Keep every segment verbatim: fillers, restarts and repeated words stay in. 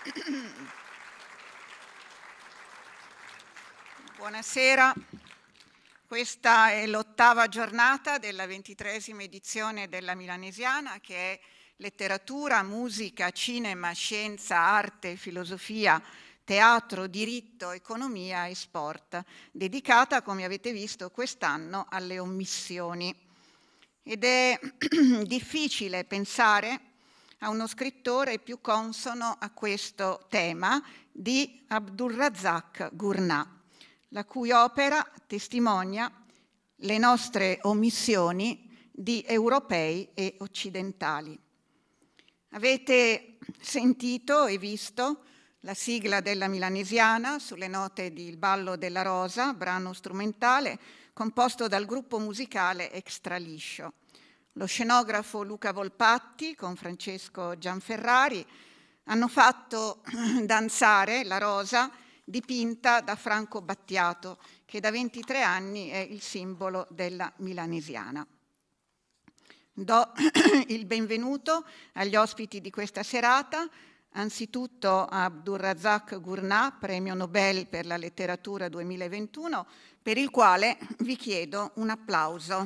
Buonasera, questa è l'ottava giornata della ventitreesima edizione della Milanesiana, che è letteratura, musica, cinema, scienza, arte, filosofia, teatro, diritto, economia e sport, dedicata, come avete visto, quest'anno alle omissioni. Ed è difficile pensare a uno scrittore più consono a questo tema di Abdulrazak Gurnah, la cui opera testimonia le nostre omissioni di europei e occidentali. Avete sentito e visto la sigla della Milanesiana sulle note di Il ballo della rosa, brano strumentale composto dal gruppo musicale Extra Liscio. Lo scenografo Luca Volpatti con Francesco Gianferrari hanno fatto danzare la rosa dipinta da Franco Battiato, che da ventitré anni è il simbolo della Milanesiana. Do il benvenuto agli ospiti di questa serata, anzitutto a Abdulrazak Gurnah, premio Nobel per la letteratura duemilaventuno, per il quale vi chiedo un applauso.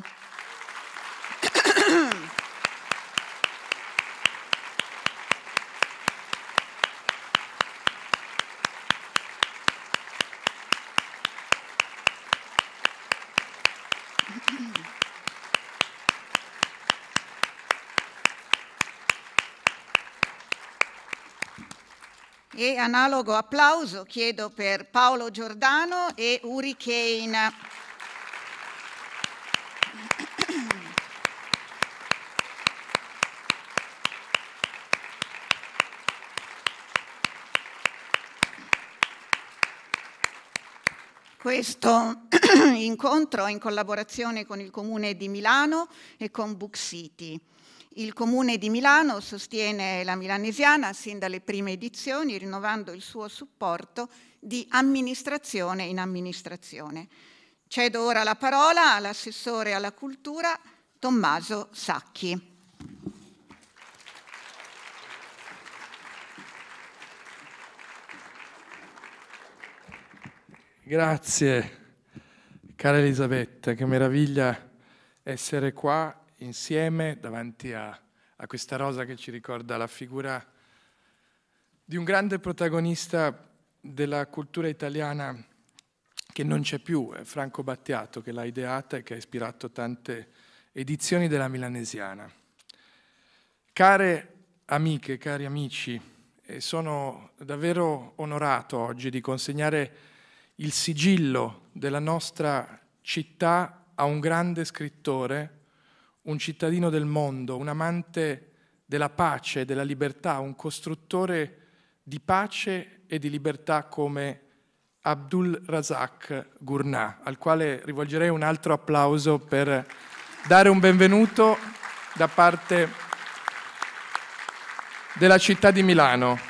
E analogo applauso chiedo per Paolo Giordano e Uri Kane. Questo incontro è in collaborazione con il Comune di Milano e con Book City. Il Comune di Milano sostiene la Milanesiana sin dalle prime edizioni, rinnovando il suo supporto di amministrazione in amministrazione. Cedo ora la parola all'assessore alla cultura Tommaso Sacchi. Grazie, cara Elisabetta, che meraviglia essere qua insieme davanti a, a questa rosa che ci ricorda la figura di un grande protagonista della cultura italiana che non c'è più, è Franco Battiato, che l'ha ideata e che ha ispirato tante edizioni della Milanesiana. Care amiche, cari amici, sono davvero onorato oggi di consegnare il sigillo della nostra città a un grande scrittore, un cittadino del mondo, un amante della pace e della libertà, un costruttore di pace e di libertà come Abdulrazak Gurnah, al quale rivolgerei un altro applauso per dare un benvenuto da parte della città di Milano.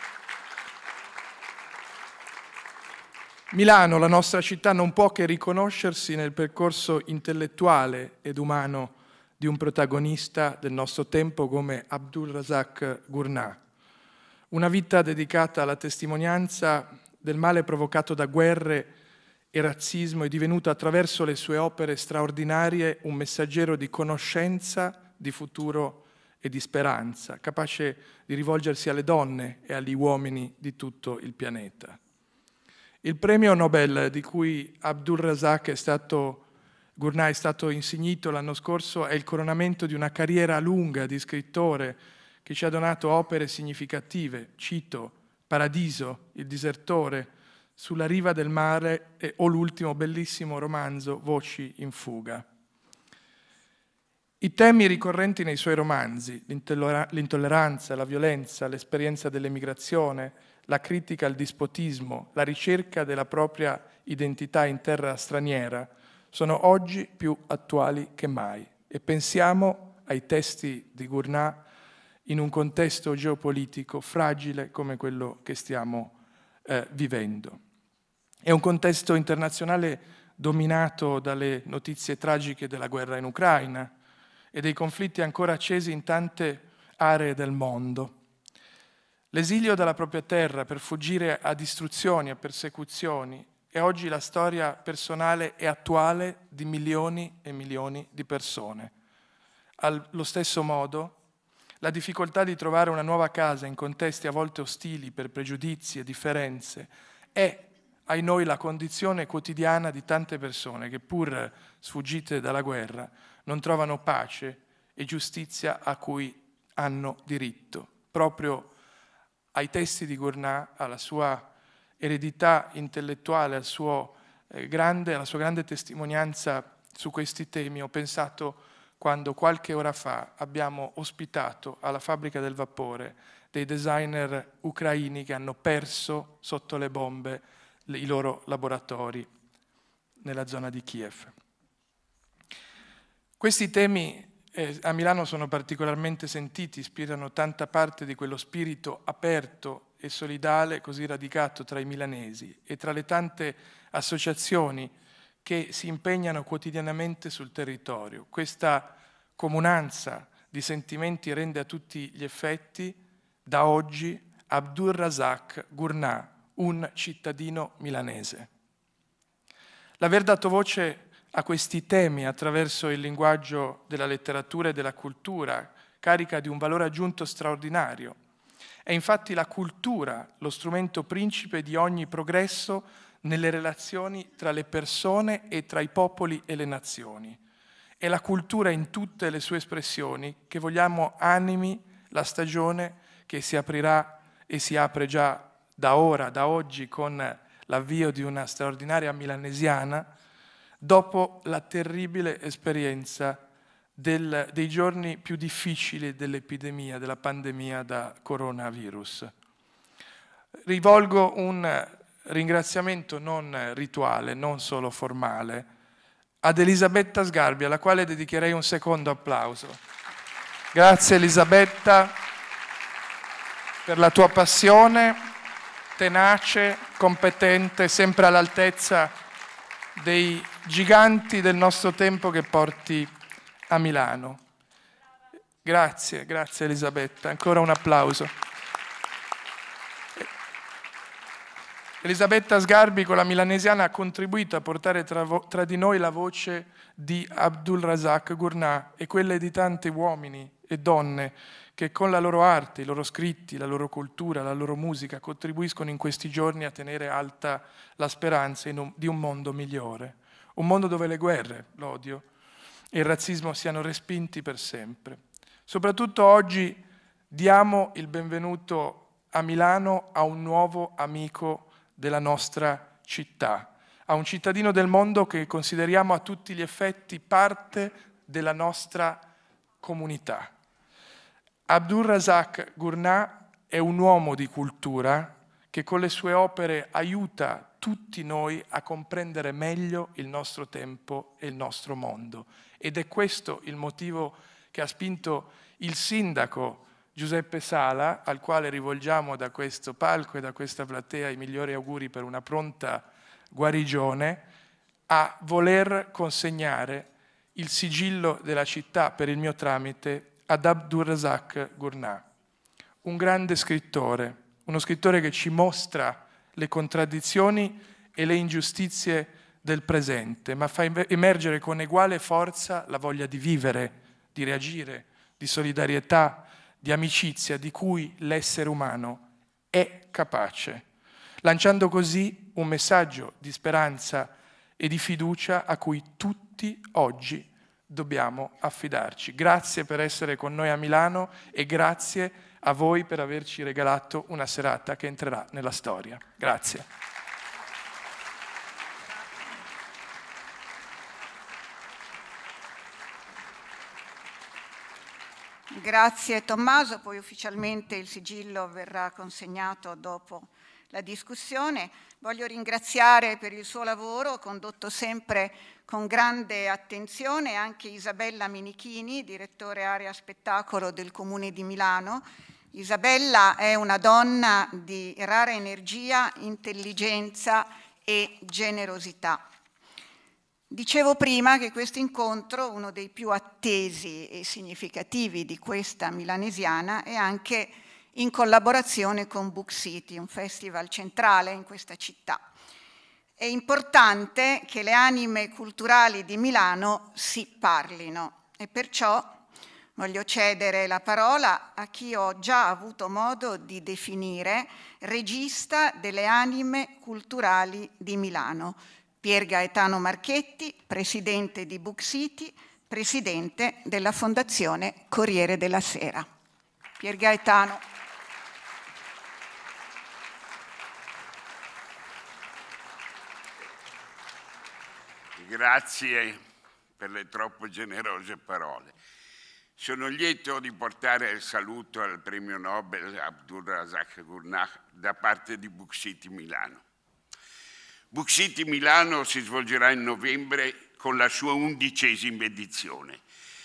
Milano, la nostra città, non può che riconoscersi nel percorso intellettuale ed umano di un protagonista del nostro tempo come Abdulrazak Gurnah. Una vita dedicata alla testimonianza del male provocato da guerre e razzismo è divenuto attraverso le sue opere straordinarie un messaggero di conoscenza, di futuro e di speranza, capace di rivolgersi alle donne e agli uomini di tutto il pianeta. Il premio Nobel di cui Abdulrazak è stato, Gurnah è stato insignito l'anno scorso è il coronamento di una carriera lunga di scrittore che ci ha donato opere significative, cito Paradiso, Il disertore, Sulla riva del mare e, o l'ultimo bellissimo romanzo Voci in fuga. I temi ricorrenti nei suoi romanzi, l'intolleranza, la violenza, l'esperienza dell'emigrazione, la critica al dispotismo, la ricerca della propria identità in terra straniera, sono oggi più attuali che mai. E pensiamo ai testi di Gurnah in un contesto geopolitico fragile come quello che stiamo eh, vivendo. È un contesto internazionale dominato dalle notizie tragiche della guerra in Ucraina e dei conflitti ancora accesi in tante aree del mondo. L'esilio dalla propria terra per fuggire a distruzioni, a persecuzioni, è oggi la storia personale e attuale di milioni e milioni di persone. Allo stesso modo, la difficoltà di trovare una nuova casa in contesti a volte ostili per pregiudizi e differenze è, ai noi, la condizione quotidiana di tante persone che, pur sfuggite dalla guerra, non trovano pace e giustizia a cui hanno diritto. Proprio ai testi di Gurnah, alla sua eredità intellettuale, al suo, eh, grande, alla sua grande testimonianza su questi temi, ho pensato quando qualche ora fa abbiamo ospitato alla Fabbrica del Vapore dei designer ucraini che hanno perso sotto le bombe i loro laboratori nella zona di Kiev. Questi temi eh, a Milano sono particolarmente sentiti, ispirano tanta parte di quello spirito aperto e solidale così radicato tra i milanesi e tra le tante associazioni che si impegnano quotidianamente sul territorio. Questa comunanza di sentimenti rende a tutti gli effetti, da oggi, Abdulrazak Gurnah, un cittadino milanese. L'aver dato voce a questi temi attraverso il linguaggio della letteratura e della cultura carica di un valore aggiunto straordinario. È infatti la cultura lo strumento principe di ogni progresso nelle relazioni tra le persone e tra i popoli e le nazioni. È la cultura in tutte le sue espressioni che vogliamo animi la stagione che si aprirà e si apre già da ora, da oggi, con l'avvio di una straordinaria milanesiana, dopo la terribile esperienza del, dei giorni più difficili dell'epidemia, della pandemia da coronavirus. Rivolgo un ringraziamento non rituale, non solo formale, ad Elisabetta Sgarbi, alla quale dedicherei un secondo applauso. Grazie Elisabetta per la tua passione, tenace, competente, sempre all'altezza dei giganti del nostro tempo che porti a Milano. Grazie, grazie Elisabetta, ancora un applauso. Elisabetta Sgarbi con la Milanesiana ha contribuito a portare tra, tra di noi la voce di Abdulrazak Gurnah e quelle di tanti uomini e donne che con la loro arte, i loro scritti, la loro cultura, la loro musica contribuiscono in questi giorni a tenere alta la speranza in un, di un mondo migliore. Un mondo dove le guerre, l'odio e il razzismo siano respinti per sempre. Soprattutto oggi diamo il benvenuto a Milano a un nuovo amico della nostra città, a un cittadino del mondo che consideriamo a tutti gli effetti parte della nostra comunità. Abdulrazak Gurnah è un uomo di cultura che con le sue opere aiuta tutti noi a comprendere meglio il nostro tempo e il nostro mondo. Ed è questo il motivo che ha spinto il sindaco Giuseppe Sala, al quale rivolgiamo da questo palco e da questa platea i migliori auguri per una pronta guarigione, a voler consegnare il sigillo della città per il mio tramite ad Abdulrazak Gurnah, un grande scrittore, uno scrittore che ci mostra le contraddizioni e le ingiustizie del presente, ma fa emergere con eguale forza la voglia di vivere, di reagire, di solidarietà, di amicizia di cui l'essere umano è capace, lanciando così un messaggio di speranza e di fiducia a cui tutti oggi dobbiamo affidarci. Grazie per essere con noi a Milano e grazie a voi per averci regalato una serata che entrerà nella storia. Grazie. Grazie Tommaso, poi ufficialmente il sigillo verrà consegnato dopo la discussione. Voglio ringraziare per il suo lavoro, condotto sempre con grande attenzione, anche Isabella Minichini, direttore area spettacolo del Comune di Milano. Isabella è una donna di rara energia, intelligenza e generosità. Dicevo prima che questo incontro, uno dei più attesi e significativi di questa milanesiana, è anche in collaborazione con Book City, un festival centrale in questa città. È importante che le anime culturali di Milano si parlino e perciò voglio cedere la parola a chi ho già avuto modo di definire regista delle anime culturali di Milano, Pier Gaetano Marchetti, presidente di Book City, presidente della Fondazione Corriere della Sera. Pier Gaetano. Grazie per le troppo generose parole. Sono lieto di portare il saluto al premio Nobel Abdulrazak Gurnah da parte di Book City Milano. Book City Milano si svolgerà in novembre con la sua undicesima edizione.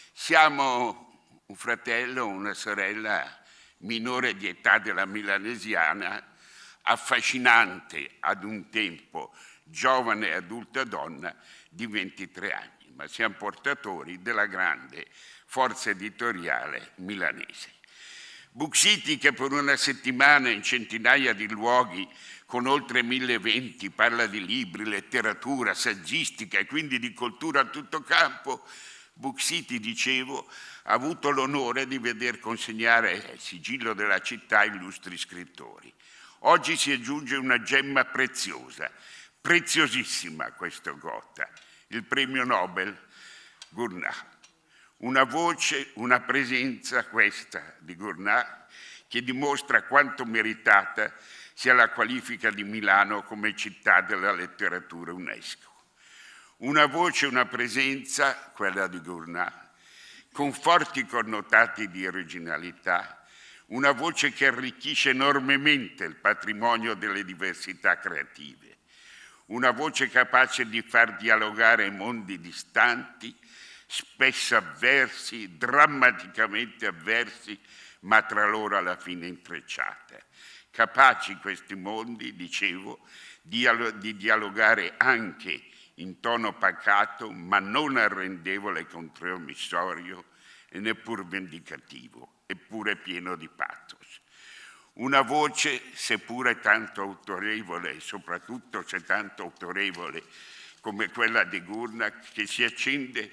Siamo un fratello, una sorella minore di età della milanesiana, affascinante ad un tempo, giovane e adulta donna di ventitré anni, ma siamo portatori della grande forza editoriale milanese. Book City, che per una settimana in centinaia di luoghi con oltre mille eventi parla di libri, letteratura, saggistica e quindi di cultura a tutto campo, Book City, dicevo, ha avuto l'onore di veder consegnare il sigillo della città illustri scrittori. Oggi si aggiunge una gemma preziosa, preziosissima a questo Gotha, il premio Nobel Gurnah. Una voce, una presenza, questa di Gurnah, che dimostra quanto meritata sia la qualifica di Milano come città della letteratura UNESCO. Una voce, una presenza, quella di Gurnah, con forti connotati di originalità, una voce che arricchisce enormemente il patrimonio delle diversità creative, una voce capace di far dialogare mondi distanti, spesso avversi, drammaticamente avversi, ma tra loro alla fine intrecciate. Capaci questi mondi, dicevo, di, di dialogare anche in tono pacato, ma non arrendevole contro omissorio e neppur vendicativo, eppure pieno di pathos. Una voce, seppure tanto autorevole, e soprattutto se tanto autorevole come quella di Gurnah, che si accende,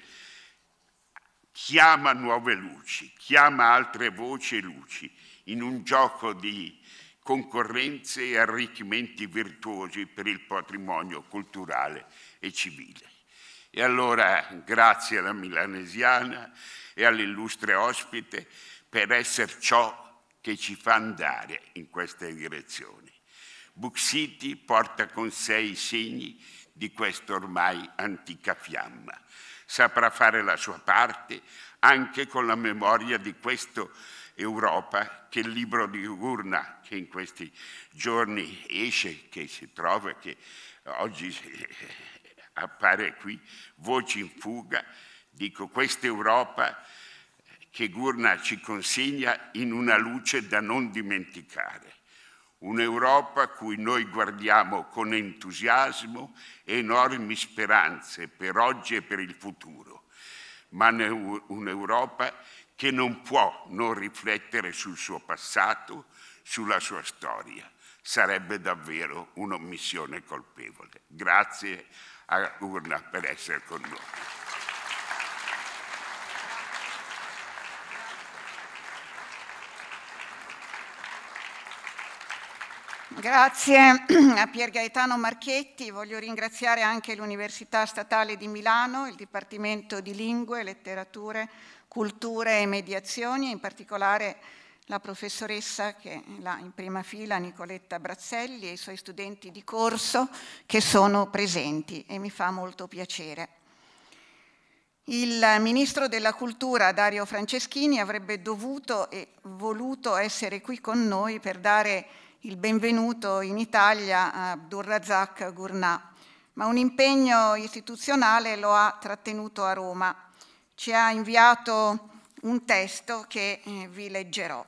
chiama nuove luci, chiama altre voci e luci in un gioco di concorrenze e arricchimenti virtuosi per il patrimonio culturale e civile. E allora grazie alla milanesiana e all'illustre ospite per essere ciò che ci fa andare in queste direzioni. Book City porta con sé i segni di questa ormai antica fiamma. Saprà fare la sua parte anche con la memoria di questa Europa, che il libro di Gurnah, che in questi giorni esce, che si trova, che oggi appare qui, Voci in fuga, dico questa Europa che Gurnah ci consegna in una luce da non dimenticare. Un'Europa a cui noi guardiamo con entusiasmo e enormi speranze per oggi e per il futuro, ma un'Europa che non può non riflettere sul suo passato, sulla sua storia. Sarebbe davvero un'omissione colpevole. Grazie a Gurnah per essere con noi. Grazie a Pier Gaetano Marchetti. Voglio ringraziare anche l'Università Statale di Milano, il Dipartimento di Lingue, Letterature, Culture e Mediazioni, in particolare la professoressa che è là in prima fila, Nicoletta Brazzelli, e i suoi studenti di corso che sono presenti, e mi fa molto piacere. Il Ministro della Cultura, Dario Franceschini, avrebbe dovuto e voluto essere qui con noi per dare il benvenuto in Italia a Abdulrazak Gurnah, ma un impegno istituzionale lo ha trattenuto a Roma. Ci ha inviato un testo che eh, vi leggerò.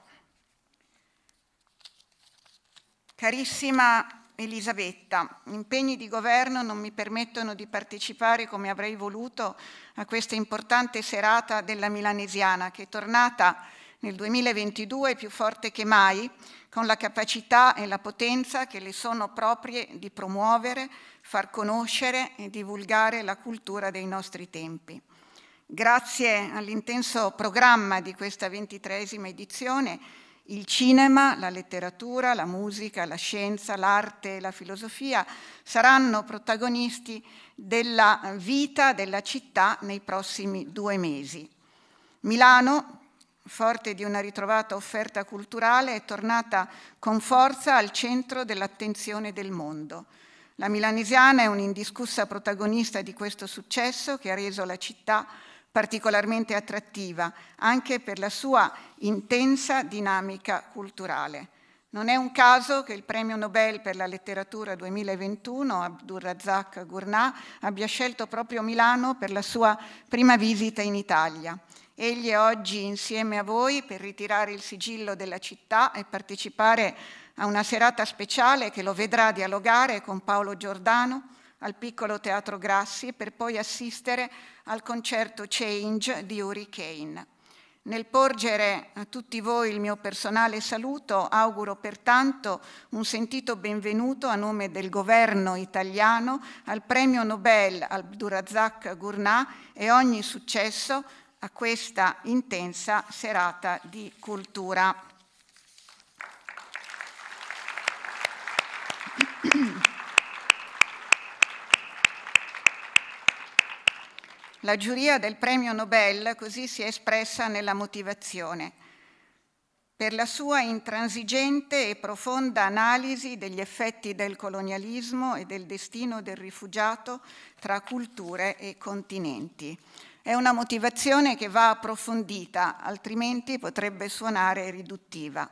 Carissima Elisabetta, impegni di governo non mi permettono di partecipare come avrei voluto a questa importante serata della Milanesiana, che è tornata nel duemilaventidue più forte che mai, con la capacità e la potenza che le sono proprie di promuovere, far conoscere e divulgare la cultura dei nostri tempi. Grazie all'intenso programma di questa ventitreesima edizione, il cinema, la letteratura, la musica, la scienza, l'arte e la filosofia saranno protagonisti della vita della città nei prossimi due mesi. Milano, forte di una ritrovata offerta culturale, è tornata con forza al centro dell'attenzione del mondo. La Milanesiana è un'indiscussa protagonista di questo successo che ha reso la città particolarmente attrattiva, anche per la sua intensa dinamica culturale. Non è un caso che il premio Nobel per la letteratura duemilaventuno, Abdulrazak Gurnah, abbia scelto proprio Milano per la sua prima visita in Italia. Egli è oggi insieme a voi per ritirare il sigillo della città e partecipare a una serata speciale che lo vedrà dialogare con Paolo Giordano al Piccolo Teatro Grassi per poi assistere al concerto Change di Hurricane. Nel porgere a tutti voi il mio personale saluto, auguro pertanto un sentito benvenuto a nome del governo italiano al premio Nobel Abdulrazak Gurnah e ogni successo a questa intensa serata di cultura. La giuria del premio Nobel così si è espressa nella motivazione. Per la sua intransigente e profonda analisi degli effetti del colonialismo e del destino del rifugiato tra culture e continenti. È una motivazione che va approfondita, altrimenti potrebbe suonare riduttiva.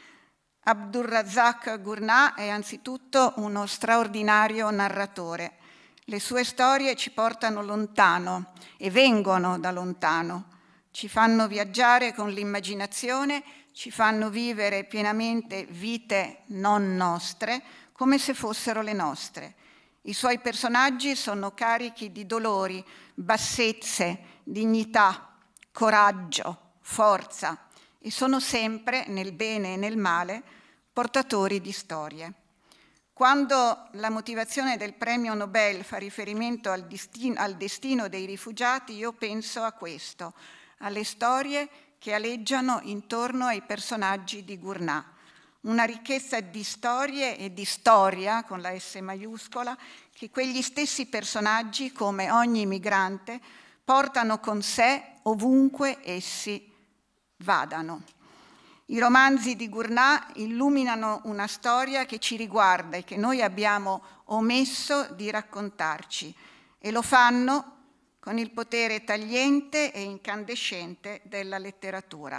Abdulrazak Gurnah è anzitutto uno straordinario narratore. Le sue storie ci portano lontano e vengono da lontano, ci fanno viaggiare con l'immaginazione, ci fanno vivere pienamente vite non nostre, come se fossero le nostre. I suoi personaggi sono carichi di dolori, bassezze, dignità, coraggio, forza e sono sempre, nel bene e nel male, portatori di storie. Quando la motivazione del premio Nobel fa riferimento al destino, al destino dei rifugiati, io penso a questo, alle storie che aleggiano intorno ai personaggi di Gurnah. Una ricchezza di storie e di storia, con la S maiuscola, che quegli stessi personaggi, come ogni migrante, portano con sé ovunque essi vadano. I romanzi di Gurnah illuminano una storia che ci riguarda e che noi abbiamo omesso di raccontarci, e lo fanno con il potere tagliente e incandescente della letteratura.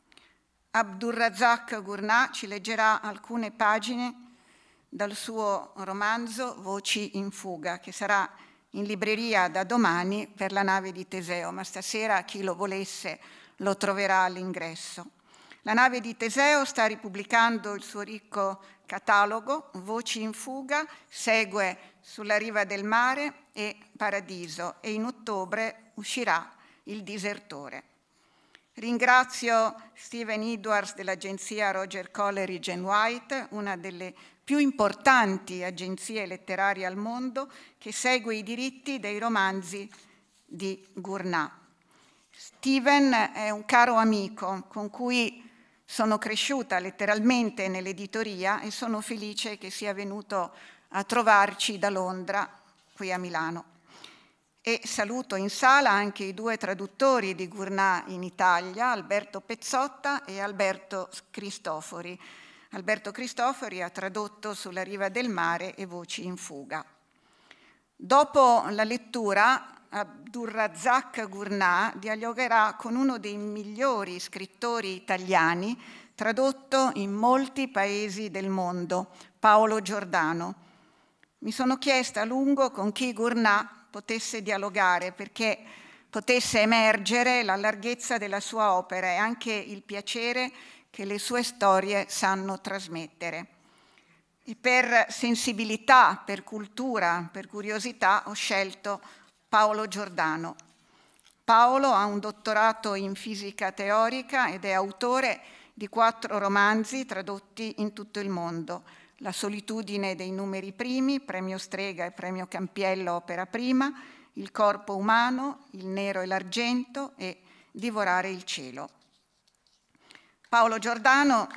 Abdulrazak Gurnah ci leggerà alcune pagine dal suo romanzo Voci in fuga, che sarà in libreria da domani per La nave di Teseo, ma stasera chi lo volesse lo troverà all'ingresso. La nave di Teseo sta ripubblicando il suo ricco catalogo, Voci in fuga, segue Sulla riva del mare e Paradiso, e in ottobre uscirà Il disertore. Ringrazio Steven Edwards dell'agenzia Roger Coleridge and White, una delle più importanti agenzie letterarie al mondo, che segue i diritti dei romanzi di Gurnah. Steven è un caro amico con cui sono cresciuta letteralmente nell'editoria e sono felice che sia venuto a trovarci da Londra qui a Milano. E saluto in sala anche i due traduttori di Gurnah in Italia, Alberto Pezzotta e Alberto Cristofori. Alberto Cristofori ha tradotto Sulla riva del mare e Voci in fuga. Dopo la lettura, Abdulrazak Gurnah dialogherà con uno dei migliori scrittori italiani, tradotto in molti paesi del mondo, Paolo Giordano. Mi sono chiesta a lungo con chi Gurnah potesse dialogare, perché potesse emergere la larghezza della sua opera e anche il piacere che le sue storie sanno trasmettere. E per sensibilità, per cultura, per curiosità ho scelto Paolo Giordano. Paolo ha un dottorato in fisica teorica ed è autore di quattro romanzi tradotti in tutto il mondo. La solitudine dei numeri primi, premio Strega e premio Campiello opera prima, Il corpo umano, Il nero e l'argento e Divorare il cielo. Paolo Giordano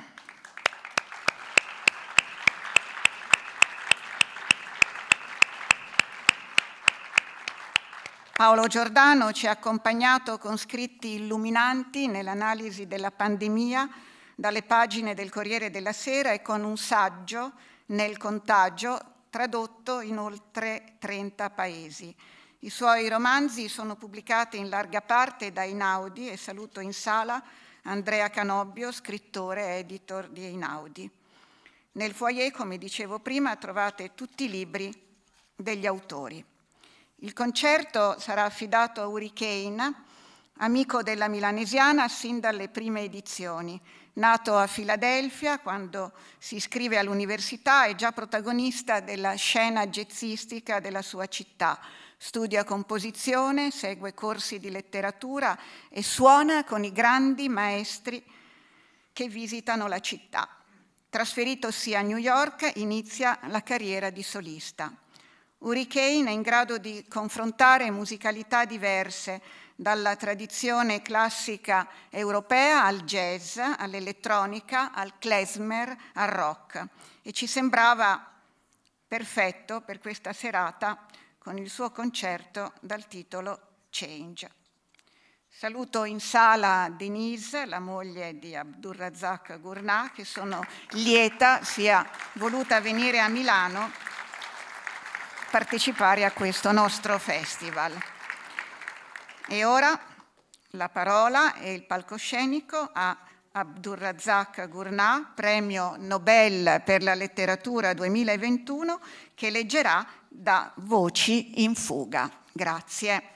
Paolo Giordano ci ha accompagnato con scritti illuminanti nell'analisi della pandemia dalle pagine del Corriere della Sera e con un saggio, Nel contagio, tradotto in oltre trenta paesi. I suoi romanzi sono pubblicati in larga parte da Einaudi e saluto in sala Andrea Canobbio, scrittore e editor di Einaudi. Nel foyer, come dicevo prima, trovate tutti i libri degli autori. Il concerto sarà affidato a Uri Kane, amico della Milanesiana sin dalle prime edizioni. Nato a Filadelfia, quando si iscrive all'università, è già protagonista della scena jazzistica della sua città. Studia composizione, segue corsi di letteratura e suona con i grandi maestri che visitano la città. Trasferitosi a New York, inizia la carriera di solista. Uri Kane è in grado di confrontare musicalità diverse, dalla tradizione classica europea al jazz, all'elettronica, al klezmer, al rock. E ci sembrava perfetto per questa serata con il suo concerto dal titolo Change. Saluto in sala Denise, la moglie di Abdulrazak Gurnah, che sono lieta sia voluta venire a Milano partecipare a questo nostro festival. E ora la parola e il palcoscenico a Abdulrazak Gurnah, premio Nobel per la letteratura duemilaventuno, che leggerà da Voci in fuga. Grazie.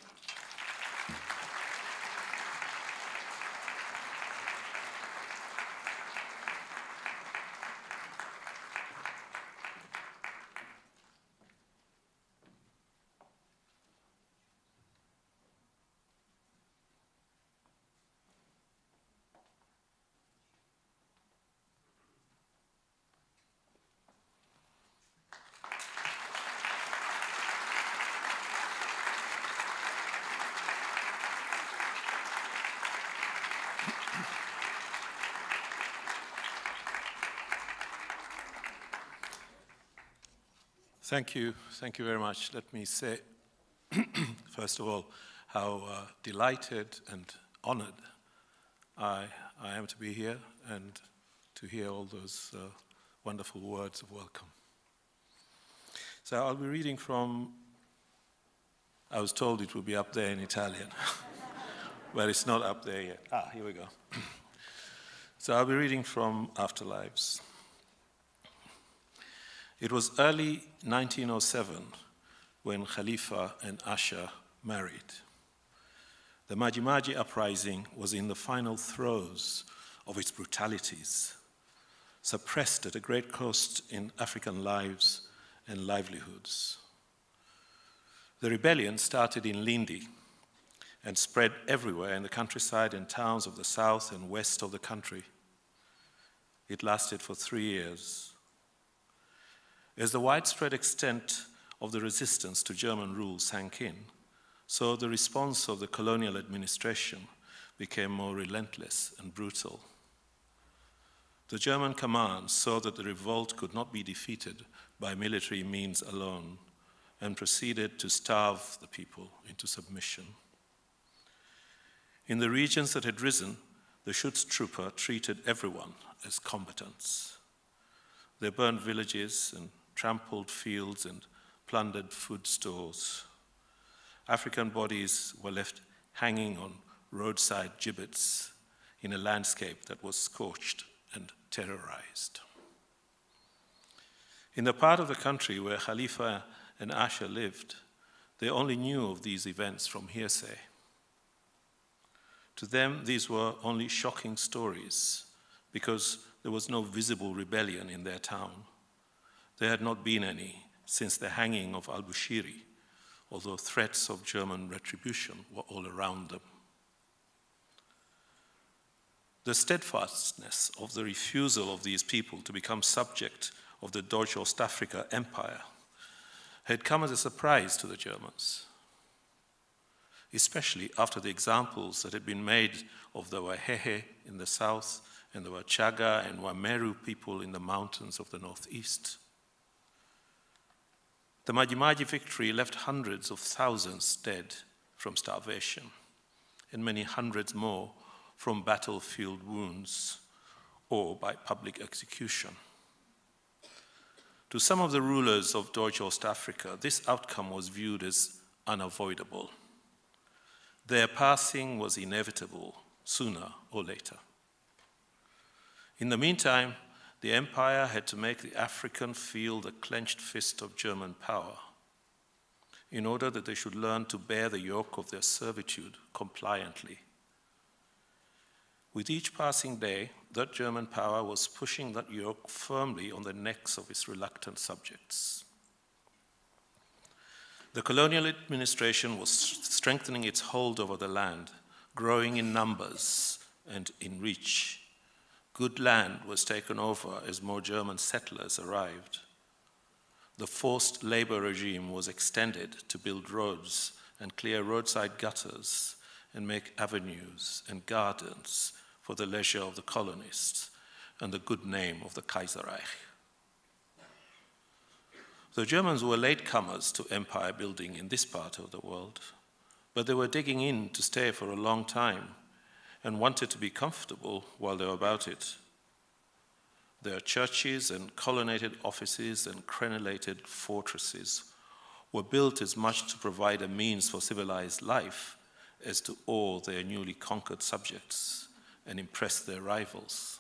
Thank you. Thank you very much. Let me say, first of all, how uh, delighted and honored I, I am to be here and to hear all those uh, wonderful words of welcome. So I'll be reading from, I was told it would be up there in Italian, but it's not up there yet. Ah, here we go. So I'll be reading from Afterlives. It was early nineteen oh seven when Khalifa and Asha married. The Maji-Maji uprising was in the final throes of its brutalities, suppressed at a great cost in African lives and livelihoods. The rebellion started in Lindi and spread everywhere in the countryside and towns of the south and west of the country. It lasted for three years. As the widespread extent of the resistance to German rule sank in, so the response of the colonial administration became more relentless and brutal. The German command saw that the revolt could not be defeated by military means alone and proceeded to starve the people into submission. In the regions that had risen, the Schutztruppe treated everyone as combatants. They burned villages and trampled fields and plundered food stores. African bodies were left hanging on roadside gibbets in a landscape that was scorched and terrorized. In the part of the country where Khalifa and Asha lived, they only knew of these events from hearsay. To them, these were only shocking stories because there was no visible rebellion in their town. There had not been any since the hanging of al-Bushiri although threats of German retribution were all around them. The steadfastness of the refusal of these people to become subject of the Deutsche Ostafrika Empire had come as a surprise to the Germans, especially after the examples that had been made of the Wahehe in the south and the Wachaga and Wameru people in the mountains of the northeast. The Maji-Maji victory left hundreds of thousands dead from starvation and many hundreds more from battlefield wounds or by public execution. To some of the rulers of Deutsche Ostafrika, this outcome was viewed as unavoidable. Their passing was inevitable sooner or later. In the meantime, the empire had to make the African feel the clenched fist of German power in order that they should learn to bear the yoke of their servitude compliantly. With each passing day, that German power was pushing that yoke firmly on the necks of its reluctant subjects. The colonial administration was strengthening its hold over the land, growing in numbers and in reach. Good land was taken over as more German settlers arrived. The forced labor regime was extended to build roads and clear roadside gutters and make avenues and gardens for the leisure of the colonists and the good name of the Kaiserreich. The Germans were latecomers to empire building in this part of the world, but they were digging in to stay for a long time and wanted to be comfortable while they were about it. Their churches and colonnaded offices and crenellated fortresses were built as much to provide a means for civilized life as to awe their newly conquered subjects and impress their rivals.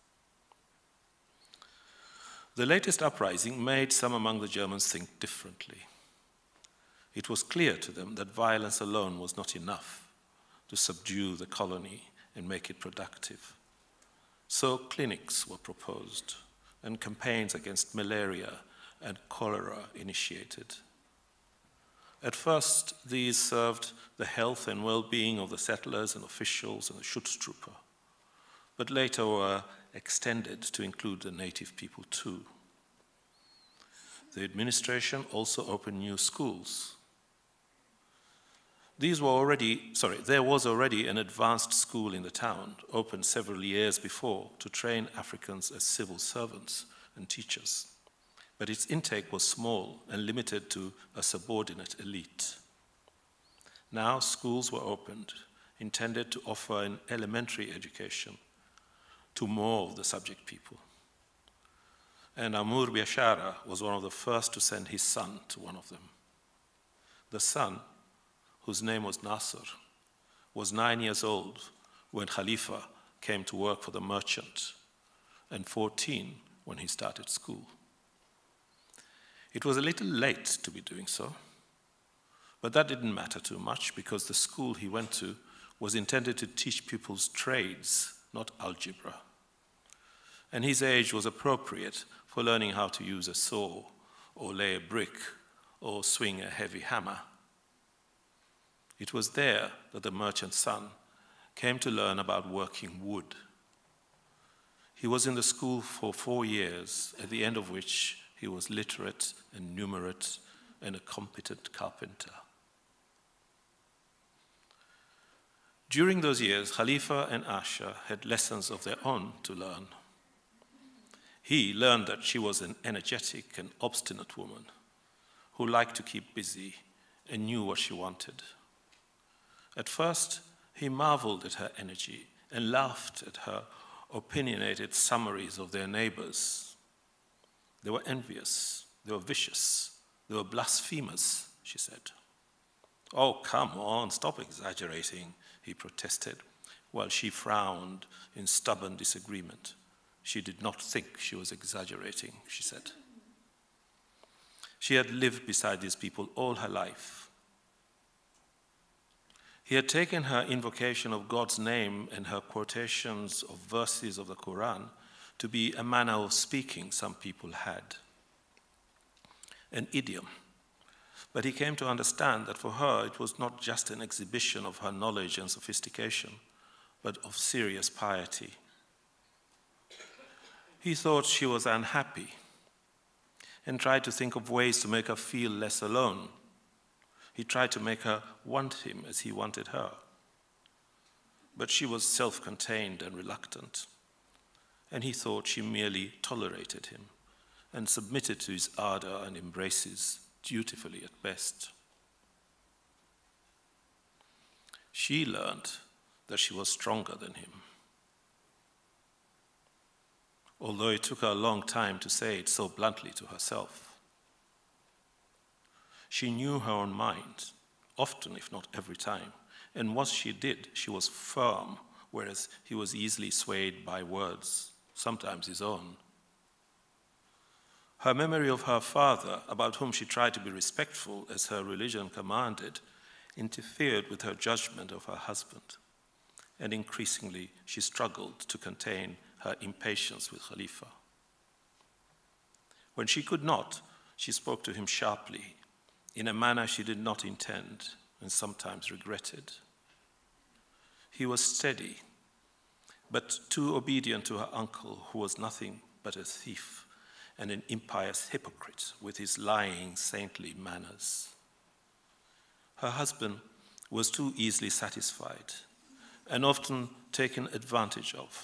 The latest uprising made some among the Germans think differently. It was clear to them that violence alone was not enough to subdue the colony and make it productive. So clinics were proposed and campaigns against malaria and cholera initiated. At first, these served the health and well-being of the settlers and officials and the Schutztruppe, but later were extended to include the native people too. The administration also opened new schools. These were already, sorry, there was already an advanced school in the town, opened several years before to train Africans as civil servants and teachers. But its intake was small and limited to a subordinate elite. Now schools were opened, intended to offer an elementary education to more of the subject people. And Amur Biashara was one of the first to send his son to one of them. The son, whose name was Nasser, was nine years old when Khalifa came to work for the merchant, and fourteen when he started school. It was a little late to be doing so, but that didn't matter too much because the school he went to was intended to teach pupils trades, not algebra. And his age was appropriate for learning how to use a saw, or lay a brick, or swing a heavy hammer. It was there that the merchant's son came to learn about working wood. He was in the school for four years, at the end of which he was literate and numerate and a competent carpenter. During those years, Khalifa and Asha had lessons of their own to learn. He learned that she was an energetic and obstinate woman who liked to keep busy and knew what she wanted. At first, he marveled at her energy and laughed at her opinionated summaries of their neighbors. They were envious, they were vicious, they were blasphemous, she said. "Oh, come on, stop exaggerating," he protested, while she frowned in stubborn disagreement. She did not think she was exaggerating, she said. She had lived beside these people all her life. He had taken her invocation of God's name and her quotations of verses of the Quran to be a manner of speaking some people had, an idiom, But he came to understand that for her it was not just an exhibition of her knowledge and sophistication, but of serious piety. He thought she was unhappy and tried to think of ways to make her feel less alone. He tried to make her want him as he wanted her. But she was self-contained and reluctant, and he thought she merely tolerated him and submitted to his ardor and embraces dutifully at best. She learned that she was stronger than him, although it took her a long time to say it so bluntly to herself. She knew her own mind, often if not every time, and what she did, she was firm, whereas he was easily swayed by words, sometimes his own. Her memory of her father, about whom she tried to be respectful as her religion commanded, interfered with her judgment of her husband, and increasingly she struggled to contain her impatience with Khalifa. When she could not, she spoke to him sharply, in a manner she did not intend and sometimes regretted. He was steady, but too obedient to her uncle, who was nothing but a thief and an impious hypocrite with his lying, saintly manners. Her husband was too easily satisfied and often taken advantage of.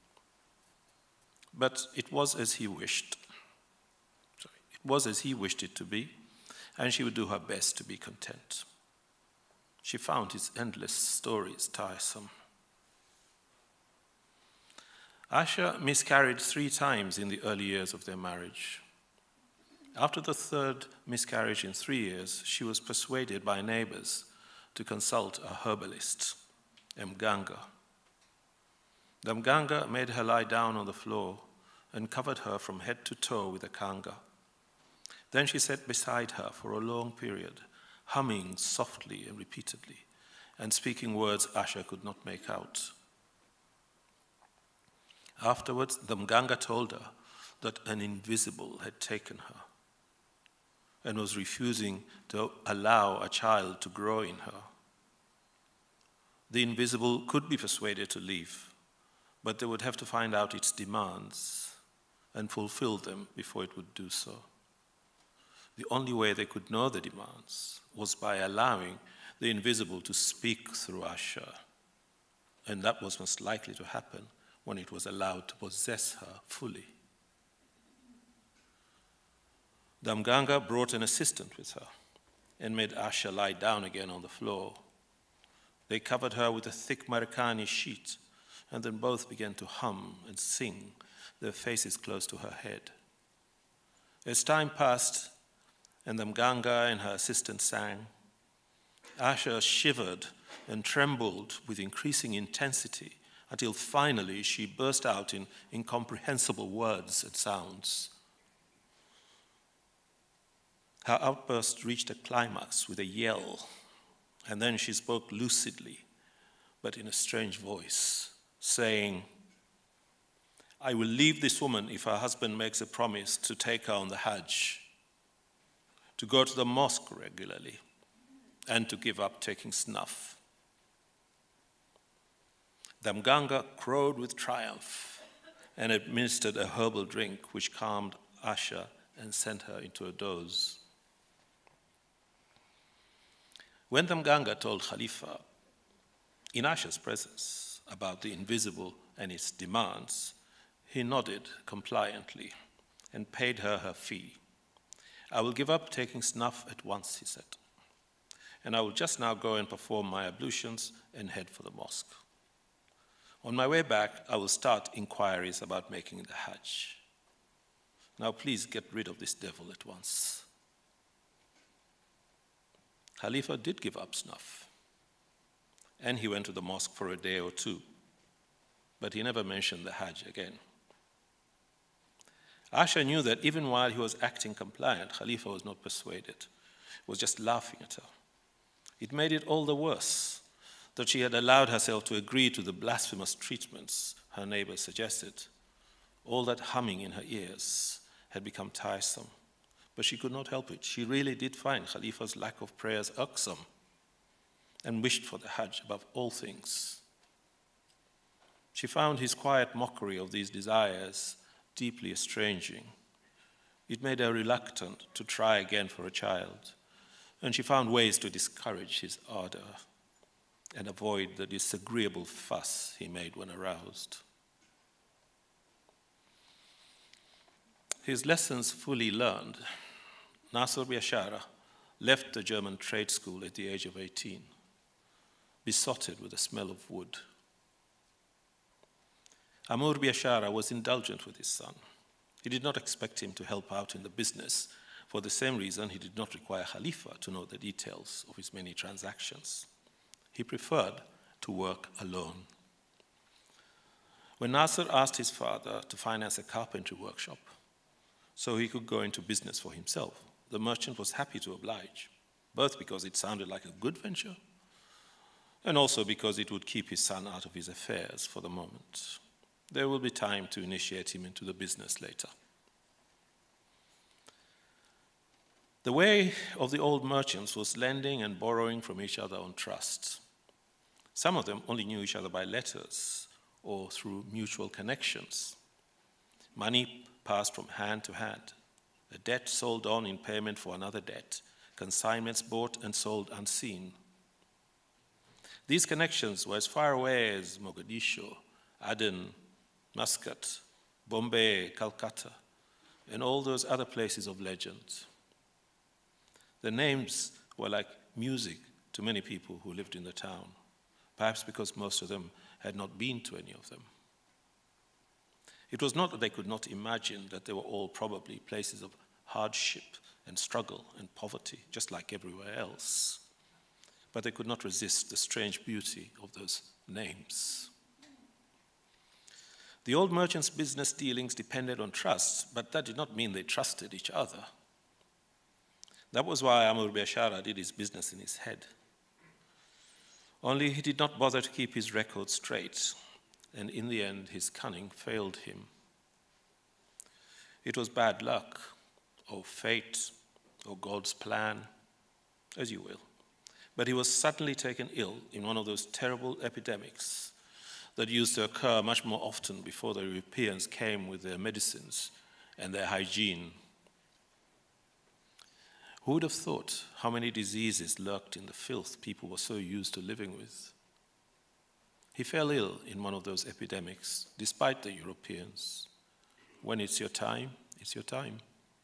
But it was as he wished. Sorry, it was as he wished it to be, and she would do her best to be content. She found his endless stories tiresome. Asha miscarried three times in the early years of their marriage. After the third miscarriage in three years, she was persuaded by neighbors to consult a herbalist, Mganga. The Mganga made her lie down on the floor and covered her from head to toe with a kanga. Then she sat beside her for a long period, humming softly and repeatedly, and speaking words Asha could not make out. Afterwards, the Mganga told her that an invisible had taken her and was refusing to allow a child to grow in her. The invisible could be persuaded to leave, but they would have to find out its demands and fulfill them before it would do so. The only way they could know the demands was by allowing the invisible to speak through Asha, and that was most likely to happen when it was allowed to possess her fully. The Mganga brought an assistant with her and made Asha lie down again on the floor. They covered her with a thick Marikani sheet, and then both began to hum and sing, their faces close to her head. As time passed, and the Mganga and her assistant sang, Asha shivered and trembled with increasing intensity until finally she burst out in incomprehensible words and sounds. Her outburst reached a climax with a yell, and then she spoke lucidly, but in a strange voice, saying, "I will leave this woman if her husband makes a promise to take her on the Hajj, to go to the mosque regularly, and to give up taking snuff." The Mganga crowed with triumph and administered a herbal drink which calmed Asha and sent her into a doze. When the Mganga told Khalifa, in Asha's presence, about the invisible and its demands, he nodded compliantly and paid her her fee. "I will give up taking snuff at once," he said, "and I will just now go and perform my ablutions and head for the mosque. On my way back, I will start inquiries about making the Hajj. Now please get rid of this devil at once." Khalifa did give up snuff, and he went to the mosque for a day or two, but he never mentioned the Hajj again. Asha knew that even while he was acting compliant, Khalifa was not persuaded. He was just laughing at her. It made it all the worse that she had allowed herself to agree to the blasphemous treatments her neighbors suggested. All that humming in her ears had become tiresome, but she could not help it. She really did find Khalifa's lack of prayers irksome and wished for the Hajj above all things. She found his quiet mockery of these desires deeply estranging. It made her reluctant to try again for a child, and she found ways to discourage his ardor and avoid the disagreeable fuss he made when aroused. His lessons fully learned, Nasser Biashara left the German trade school at the age of eighteen, besotted with the smell of wood. Amr Biashara was indulgent with his son. He did not expect him to help out in the business. For the same reason, he did not require Khalifa to know the details of his many transactions. He preferred to work alone. When Nasser asked his father to finance a carpentry workshop so he could go into business for himself, the merchant was happy to oblige, both because it sounded like a good venture and also because it would keep his son out of his affairs for the moment. There will be time to initiate him into the business later. The way of the old merchants was lending and borrowing from each other on trust. Some of them only knew each other by letters or through mutual connections. Money passed from hand to hand. A debt sold on in payment for another debt. Consignments bought and sold unseen. These connections were as far away as Mogadishu, Aden, Muscat, Bombay, Calcutta, and all those other places of legend. The names were like music to many people who lived in the town, perhaps because most of them had not been to any of them. It was not that they could not imagine that they were all probably places of hardship and struggle and poverty, just like everywhere else, but they could not resist the strange beauty of those names. The old merchants' business dealings depended on trust, but that did not mean they trusted each other. That was why Amr Biashara did his business in his head. Only he did not bother to keep his record straight, and in the end, his cunning failed him. It was bad luck, or fate, or God's plan, as you will. But he was suddenly taken ill in one of those terrible epidemics that used to occur much more often before the Europeans came with their medicines and their hygiene. Who would have thought how many diseases lurked in the filth people were so used to living with? He fell ill in one of those epidemics, despite the Europeans. When it's your time, it's your time.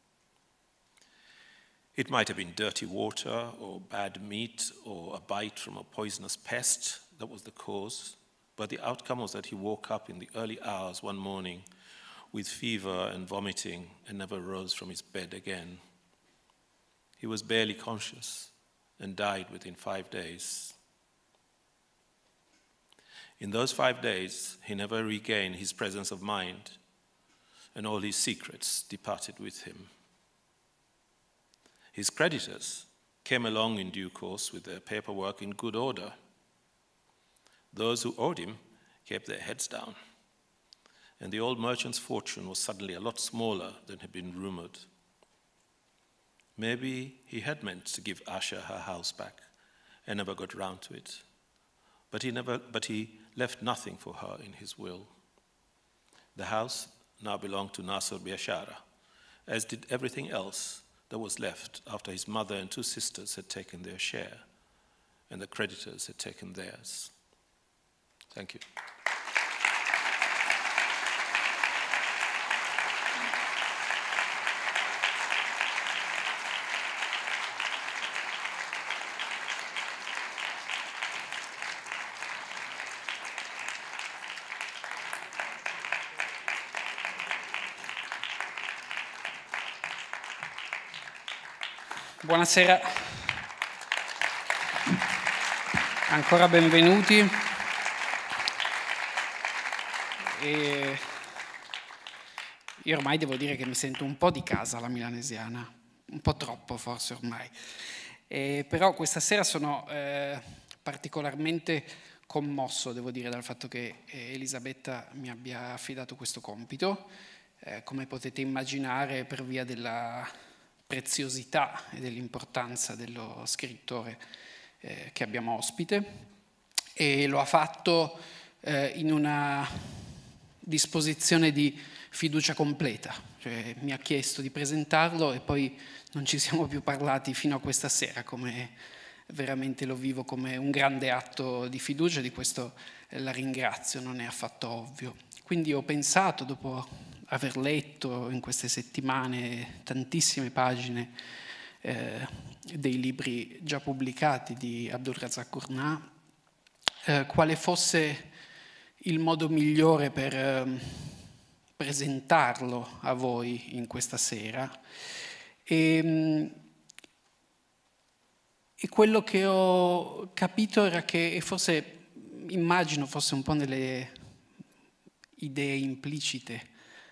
It might have been dirty water or bad meat or a bite from a poisonous pest that was the cause, but the outcome was that he woke up in the early hours one morning with fever and vomiting and never rose from his bed again. He was barely conscious and died within five days. In those five days, he never regained his presence of mind, and all his secrets departed with him. His creditors came along in due course with their paperwork in good order. Those who owed him kept their heads down, and the old merchant's fortune was suddenly a lot smaller than had been rumored. Maybe he had meant to give Asha her house back and never got round to it. But he, never, but he left nothing for her in his will. The house now belonged to Nasser Biashara, as did everything else that was left after his mother and two sisters had taken their share and the creditors had taken theirs. Thank you. Buonasera, ancora benvenuti. E io ormai devo dire che mi sento un po' di casa alla Milanesiana, un po' troppo forse ormai. E però questa sera sono eh, particolarmente commosso, devo dire, dal fatto che Elisabetta mi abbia affidato questo compito. Eh, come potete immaginare, per via della preziosità e dell'importanza dello scrittore eh, che abbiamo ospite, e lo ha fatto eh, in una disposizione di fiducia completa, cioè mi ha chiesto di presentarlo e poi non ci siamo più parlati fino a questa sera, come veramente lo vivo come un grande atto di fiducia, di questo eh, la ringrazio, non è affatto ovvio. Quindi ho pensato, dopo aver letto in queste settimane tantissime pagine eh, dei libri già pubblicati di Abdulrazak Gurnah, eh, quale fosse il modo migliore per eh, presentarlo a voi in questa sera. E, e quello che ho capito era che, e forse immagino fosse un po' nelle idee implicite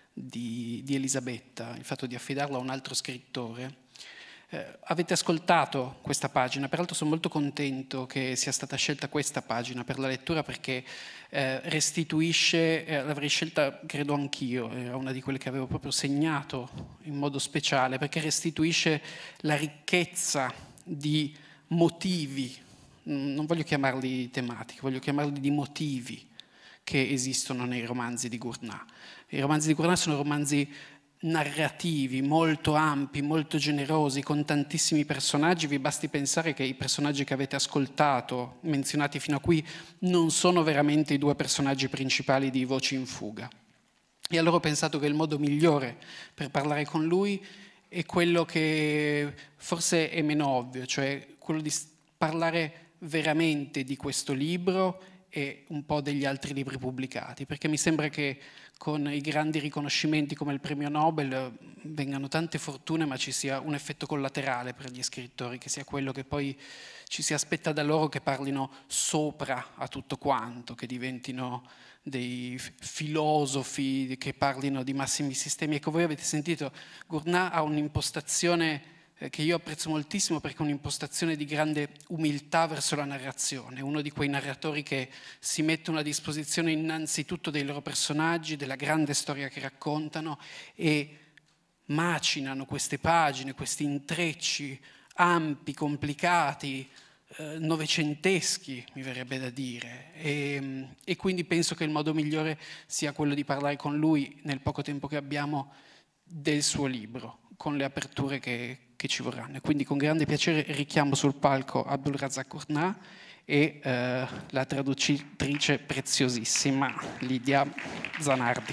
di, di Elisabetta, il fatto di affidarlo a un altro scrittore. Eh, avete ascoltato questa pagina, peraltro sono molto contento che sia stata scelta questa pagina per la lettura, perché eh, restituisce, eh, l'avrei scelta credo anch'io, era una di quelle che avevo proprio segnato in modo speciale, perché restituisce la ricchezza di motivi, non voglio chiamarli tematiche, voglio chiamarli di motivi che esistono nei romanzi di Gurnah. I romanzi di Gurnah sono romanzi narrativi, molto ampi, molto generosi, con tantissimi personaggi. Vi basti pensare che i personaggi che avete ascoltato, menzionati fino a qui, non sono veramente i due personaggi principali di Voci in fuga. E allora ho pensato che il modo migliore per parlare con lui è quello che forse è meno ovvio, cioè quello di parlare veramente di questo libro e un po' degli altri libri pubblicati, perché mi sembra che con i grandi riconoscimenti come il premio Nobel vengano tante fortune, ma ci sia un effetto collaterale per gli scrittori, che sia quello che poi ci si aspetta da loro, che parlino sopra a tutto quanto, che diventino dei filosofi, che parlino di massimi sistemi. Ecco, voi avete sentito, Gurnah ha un'impostazione che io apprezzo moltissimo, perché è un'impostazione di grande umiltà verso la narrazione, uno di quei narratori che si mettono a disposizione innanzitutto dei loro personaggi, della grande storia che raccontano, e macinano queste pagine, questi intrecci ampi, complicati, eh, novecenteschi, mi verrebbe da dire, e, e quindi penso che il modo migliore sia quello di parlare con lui nel poco tempo che abbiamo del suo libro, con le aperture che che ci vorranno. Quindi con grande piacere richiamo sul palco Abdulrazak Gurnah e eh, la traduttrice preziosissima Lidia Zanardi.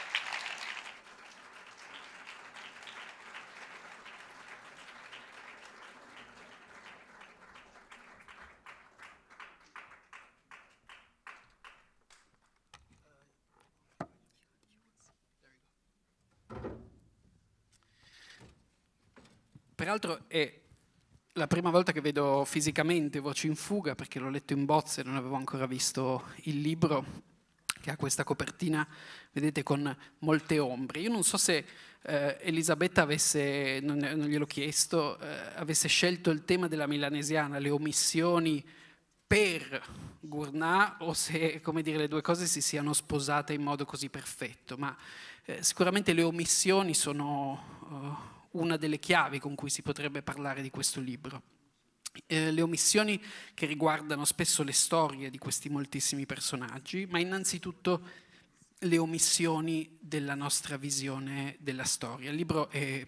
Peraltro è la prima volta che vedo fisicamente Voci in fuga, perché l'ho letto in bozze e non avevo ancora visto il libro, che ha questa copertina, vedete, con molte ombre. Io non so se eh, Elisabetta avesse, non, non gliel'ho chiesto, eh, avesse scelto il tema della milanesiana, le omissioni, per Gurnah, o se, come dire, le due cose si siano sposate in modo così perfetto, ma eh, sicuramente le omissioni sono Uh, una delle chiavi con cui si potrebbe parlare di questo libro. Eh, le omissioni che riguardano spesso le storie di questi moltissimi personaggi, ma innanzitutto le omissioni della nostra visione della storia. Il libro è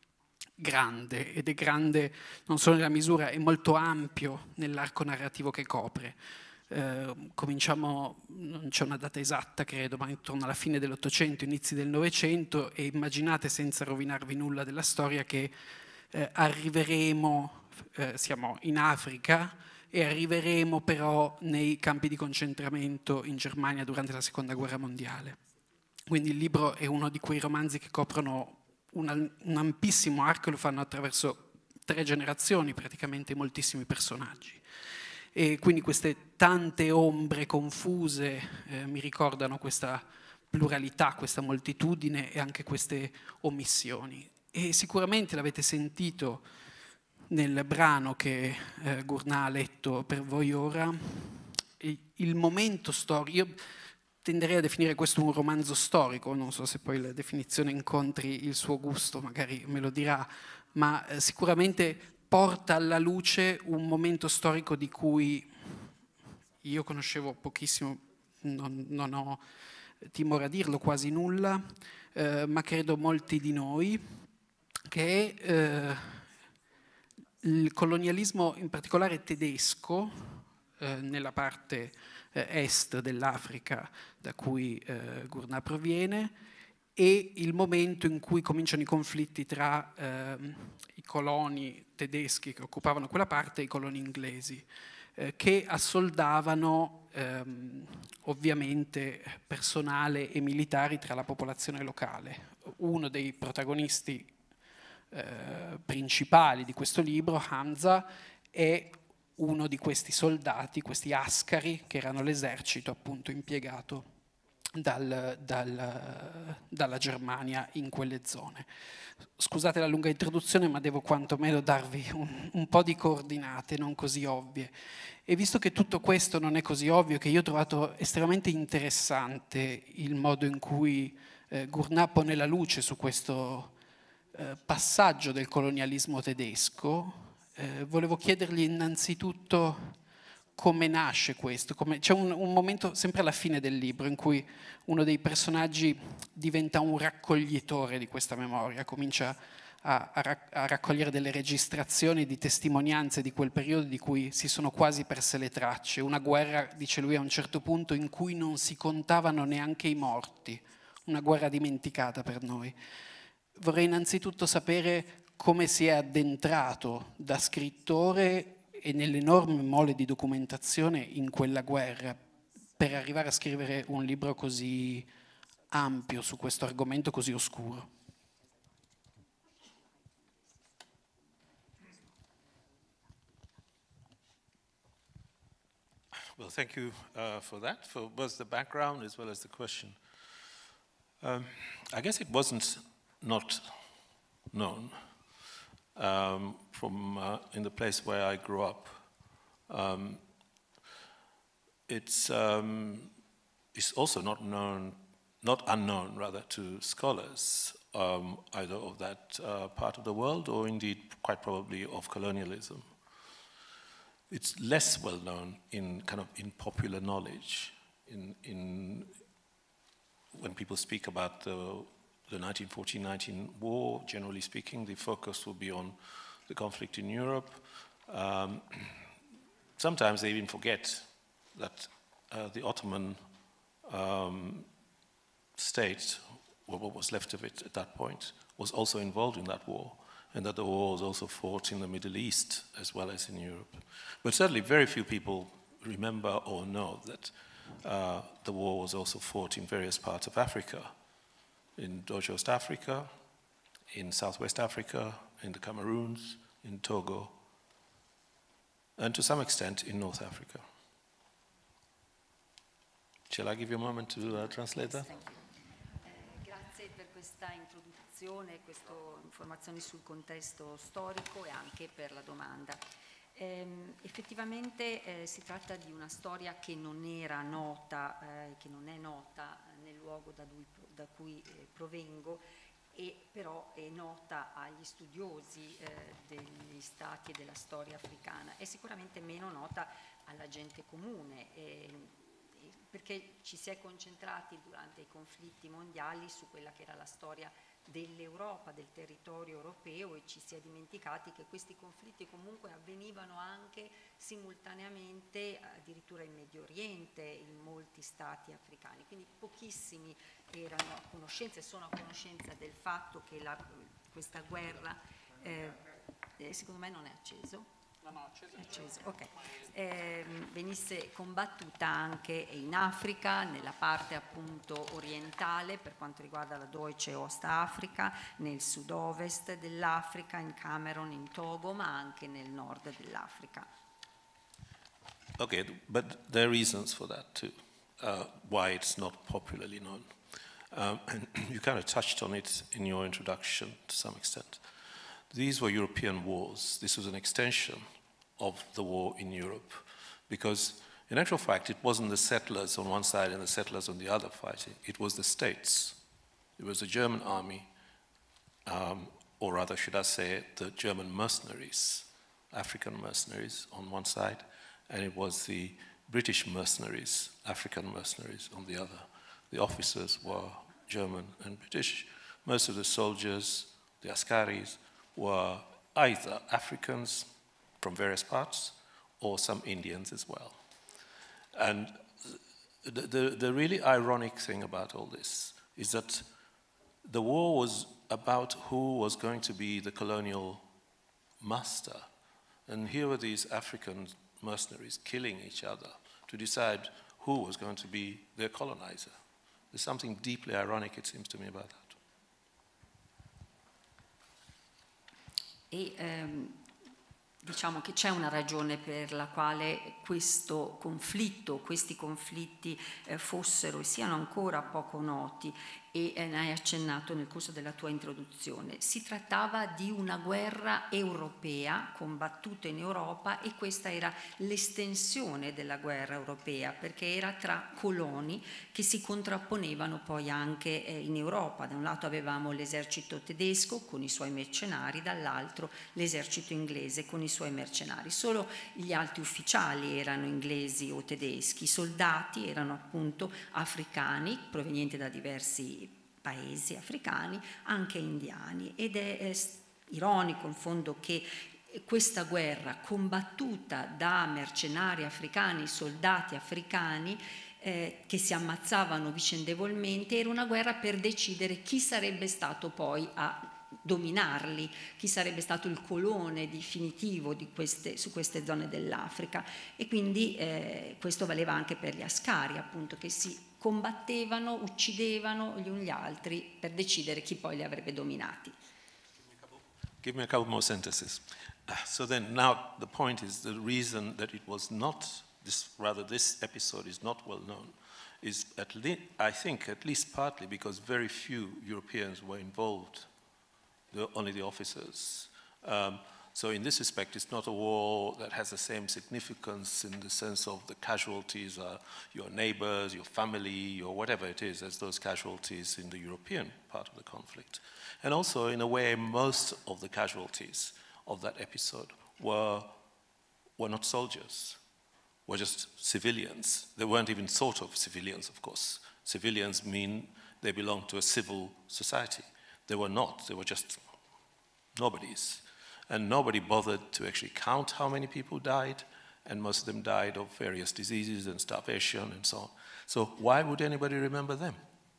grande, ed è grande non solo nella misura, è molto ampio nell'arco narrativo che copre. Eh, cominciamo, non c'è una data esatta credo, ma intorno alla fine dell'Ottocento, inizi del Novecento, e immaginate, senza rovinarvi nulla della storia, che eh, arriveremo, eh, siamo in Africa, e arriveremo però nei campi di concentramento in Germania durante la Seconda Guerra Mondiale. Quindi il libro è uno di quei romanzi che coprono una, un ampissimo arco, e lo fanno attraverso tre generazioni, praticamente moltissimi personaggi. E quindi queste tante ombre confuse eh, mi ricordano questa pluralità, questa moltitudine e anche queste omissioni. E sicuramente l'avete sentito nel brano che eh, Gurnah ha letto per voi ora, il momento storico. Io tenderei a definire questo un romanzo storico, non so se poi la definizione incontri il suo gusto, magari me lo dirà, ma eh, sicuramente porta alla luce un momento storico di cui io conoscevo pochissimo, non, non ho timore a dirlo, quasi nulla, eh, ma credo molti di noi, che è eh, il colonialismo in particolare tedesco eh, nella parte eh, est dell'Africa da cui eh, Gurnah proviene, e il momento in cui cominciano i conflitti tra eh, i coloni tedeschi che occupavano quella parte e i coloni inglesi, eh, che assoldavano ehm, ovviamente personale e militari tra la popolazione locale. Uno dei protagonisti eh, principali di questo libro, Hamza, è uno di questi soldati, questi ascari, che erano l'esercito appunto impiegato Dal, dal, dalla Germania in quelle zone. Scusate la lunga introduzione, ma devo quantomeno darvi un, un po' di coordinate non così ovvie. E visto che tutto questo non è così ovvio, che io ho trovato estremamente interessante il modo in cui eh, Gurnah pone la luce su questo eh, passaggio del colonialismo tedesco, eh, volevo chiedergli innanzitutto come nasce questo. C'è un, un momento sempre alla fine del libro in cui uno dei personaggi diventa un raccoglitore di questa memoria, comincia a, a, a raccogliere delle registrazioni di testimonianze di quel periodo di cui si sono quasi perse le tracce. Una guerra, dice lui a un certo punto, in cui non si contavano neanche i morti, una guerra dimenticata per noi. Vorrei innanzitutto sapere come si è addentrato da scrittore e nell'enorme mole di documentazione in quella guerra per arrivare a scrivere un libro così ampio su questo argomento così oscuro. Well, thank you uh, for that, for both the background as well as the question. Um, I guess it wasn't not known. Um, from uh, in the place where I grew up, um, it's um, it's also not known, not unknown rather, to scholars um, either of that uh, part of the world or indeed quite probably of colonialism. It's less well known in kind of in popular knowledge, in in when people speak about the the nineteen fourteen nineteen war, generally speaking, the focus will be on the conflict in Europe. Um, sometimes they even forget that uh, the Ottoman um, state, or what was left of it at that point, was also involved in that war, and that the war was also fought in the Middle East as well as in Europe. But certainly very few people remember or know that uh, the war was also fought in various parts of Africa, in Deutsche Ostafrika, in Southwest Africa, in the Cameroons, in Togo, and to some extent in North Africa. Shall I give you a moment to uh, translate that? Eh, grazie per questa introduzione, queste informazioni sul contesto storico e anche per la domanda. Eh, effettivamente eh, si tratta di una storia che non era nota, eh, che non è nota nel luogo da, lui, da cui eh, provengo, e però è nota agli studiosi eh, degli stati e della storia africana. È sicuramente meno nota alla gente comune, eh, perché ci si è concentrati durante i conflitti mondiali su quella che era la storia dell'Europa, del territorio europeo, e ci si è dimenticati che questi conflitti comunque avvenivano anche simultaneamente addirittura in Medio Oriente, in molti stati africani, quindi pochissimi erano a conoscenza e sono a conoscenza del fatto che la, questa guerra eh, eh, secondo me non è acceso. No, no, acceso. acceso ok. Eh, venisse combattuta anche in Africa, nella parte appunto orientale per quanto riguarda la Deutsche Ostafrika, nel sud-ovest dell'Africa, in Camerun, in Togo, ma anche nel nord dell'Africa. Okay, but there are reasons for that too, uh, why it's not popularly known. Um, and you kind of touched on it in your introduction to some extent. These were European wars. This was an extension of the war in Europe, because in actual fact, it wasn't the settlers on one side and the settlers on the other fighting. It was the states. It was the German army um, or rather should I say the German mercenaries, African mercenaries on one side, and it was the British mercenaries, African mercenaries on the other. The officers were German and British. Most of the soldiers, the Askaris, were either Africans from various parts or some Indians as well. And the, the, the really ironic thing about all this is that the war was about who was going to be the colonial master. And here were these African mercenaries killing each other to decide who was going to be their colonizer. There's something deeply ironic, it seems to me, about that. E ehm, diciamo che c'è una ragione per la quale questo conflitto, questi conflitti eh, fossero e siano ancora poco noti, e eh, ne hai accennato nel corso della tua introduzione. Si trattava di una guerra europea combattuta in Europa, e questa era l'estensione della guerra europea, perché era tra coloni che si contrapponevano poi anche eh, in Europa. Da un lato avevamo l'esercito tedesco con i suoi mercenari, dall'altro l'esercito inglese con i suoi mercenari. Solo gli alti ufficiali erano inglesi o tedeschi, i soldati erano appunto africani provenienti da diversi paesi africani, anche indiani, ed è, è ironico in fondo che questa guerra combattuta da mercenari africani, soldati africani eh, che si ammazzavano vicendevolmente, era una guerra per decidere chi sarebbe stato poi a dominarli, chi sarebbe stato il colone definitivo di queste, su queste zone dell'Africa. E quindi eh, questo valeva anche per gli Ascari, appunto, che si combattevano, uccidevano gli uni gli altri per decidere chi poi li avrebbe dominati. Give me a couple more sentences. So then, now the point is the reason that it was not, this, rather this episode is not well known, is at least, I think, at least partly because very few Europeans were involved, the, only the officers. Um, So in this respect, it's not a war that has the same significance in the sense of the casualties are your neighbors, your family, or whatever it is, as those casualties in the European part of the conflict. And also, in a way, most of the casualties of that episode were, were not soldiers, were just civilians. They weren't even thought of civilians, of course. Civilians mean they belong to a civil society. They were not, they were just nobodies. And nobody bothered to actually count how many people died, and most of them died of various diseases and starvation and so on. So why would anybody remember them?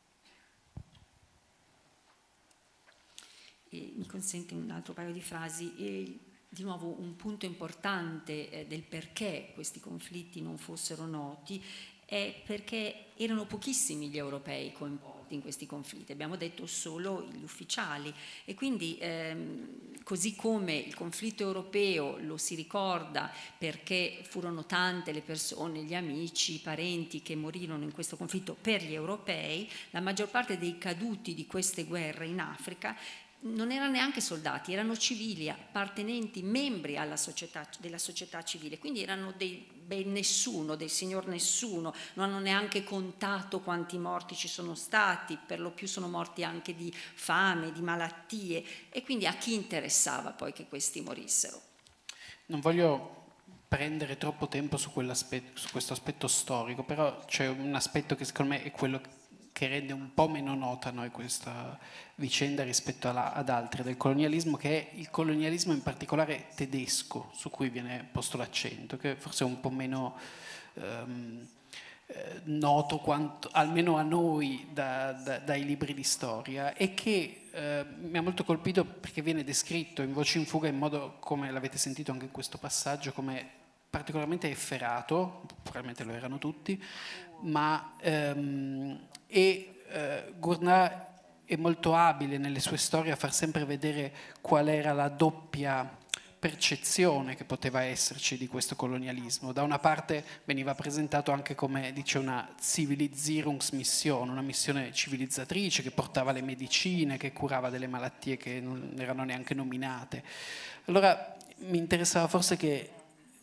E mi consente un altro paio di frasi. E di nuovo un punto importante eh, del perché questi conflitti non fossero noti è perché erano pochissimi gli europei coinvolti in questi conflitti, abbiamo detto solo gli ufficiali, e quindi ehm, così come il conflitto europeo lo si ricorda perché furono tante le persone, gli amici, i parenti che morirono in questo conflitto per gli europei, la maggior parte dei caduti di queste guerre in Africa non erano neanche soldati, erano civili, appartenenti, membri alla società, della società civile, quindi erano dei ben nessuno, dei signor nessuno, non hanno neanche contato quanti morti ci sono stati, per lo più sono morti anche di fame, di malattie, e quindi a chi interessava poi che questi morissero? Non voglio prendere troppo tempo su, su questo aspetto storico, però c'è un aspetto che secondo me è quello che rende un po' meno nota a noi questa vicenda rispetto alla, ad altre del colonialismo, che è il colonialismo in particolare tedesco, su cui viene posto l'accento, che forse è un po' meno ehm, eh, noto, quanto, almeno a noi, da, da, dai libri di storia, e che eh, mi ha molto colpito perché viene descritto in Voci in fuga in modo, come l'avete sentito anche in questo passaggio, come particolarmente efferato, probabilmente lo erano tutti, ma ehm, e eh, Gurnah è molto abile nelle sue storie a far sempre vedere qual era la doppia percezione che poteva esserci di questo colonialismo. Da una parte veniva presentato anche come, dice, una Zivilisierungsmission, una missione civilizzatrice che portava le medicine, che curava delle malattie che non erano neanche nominate. Allora mi interessava forse che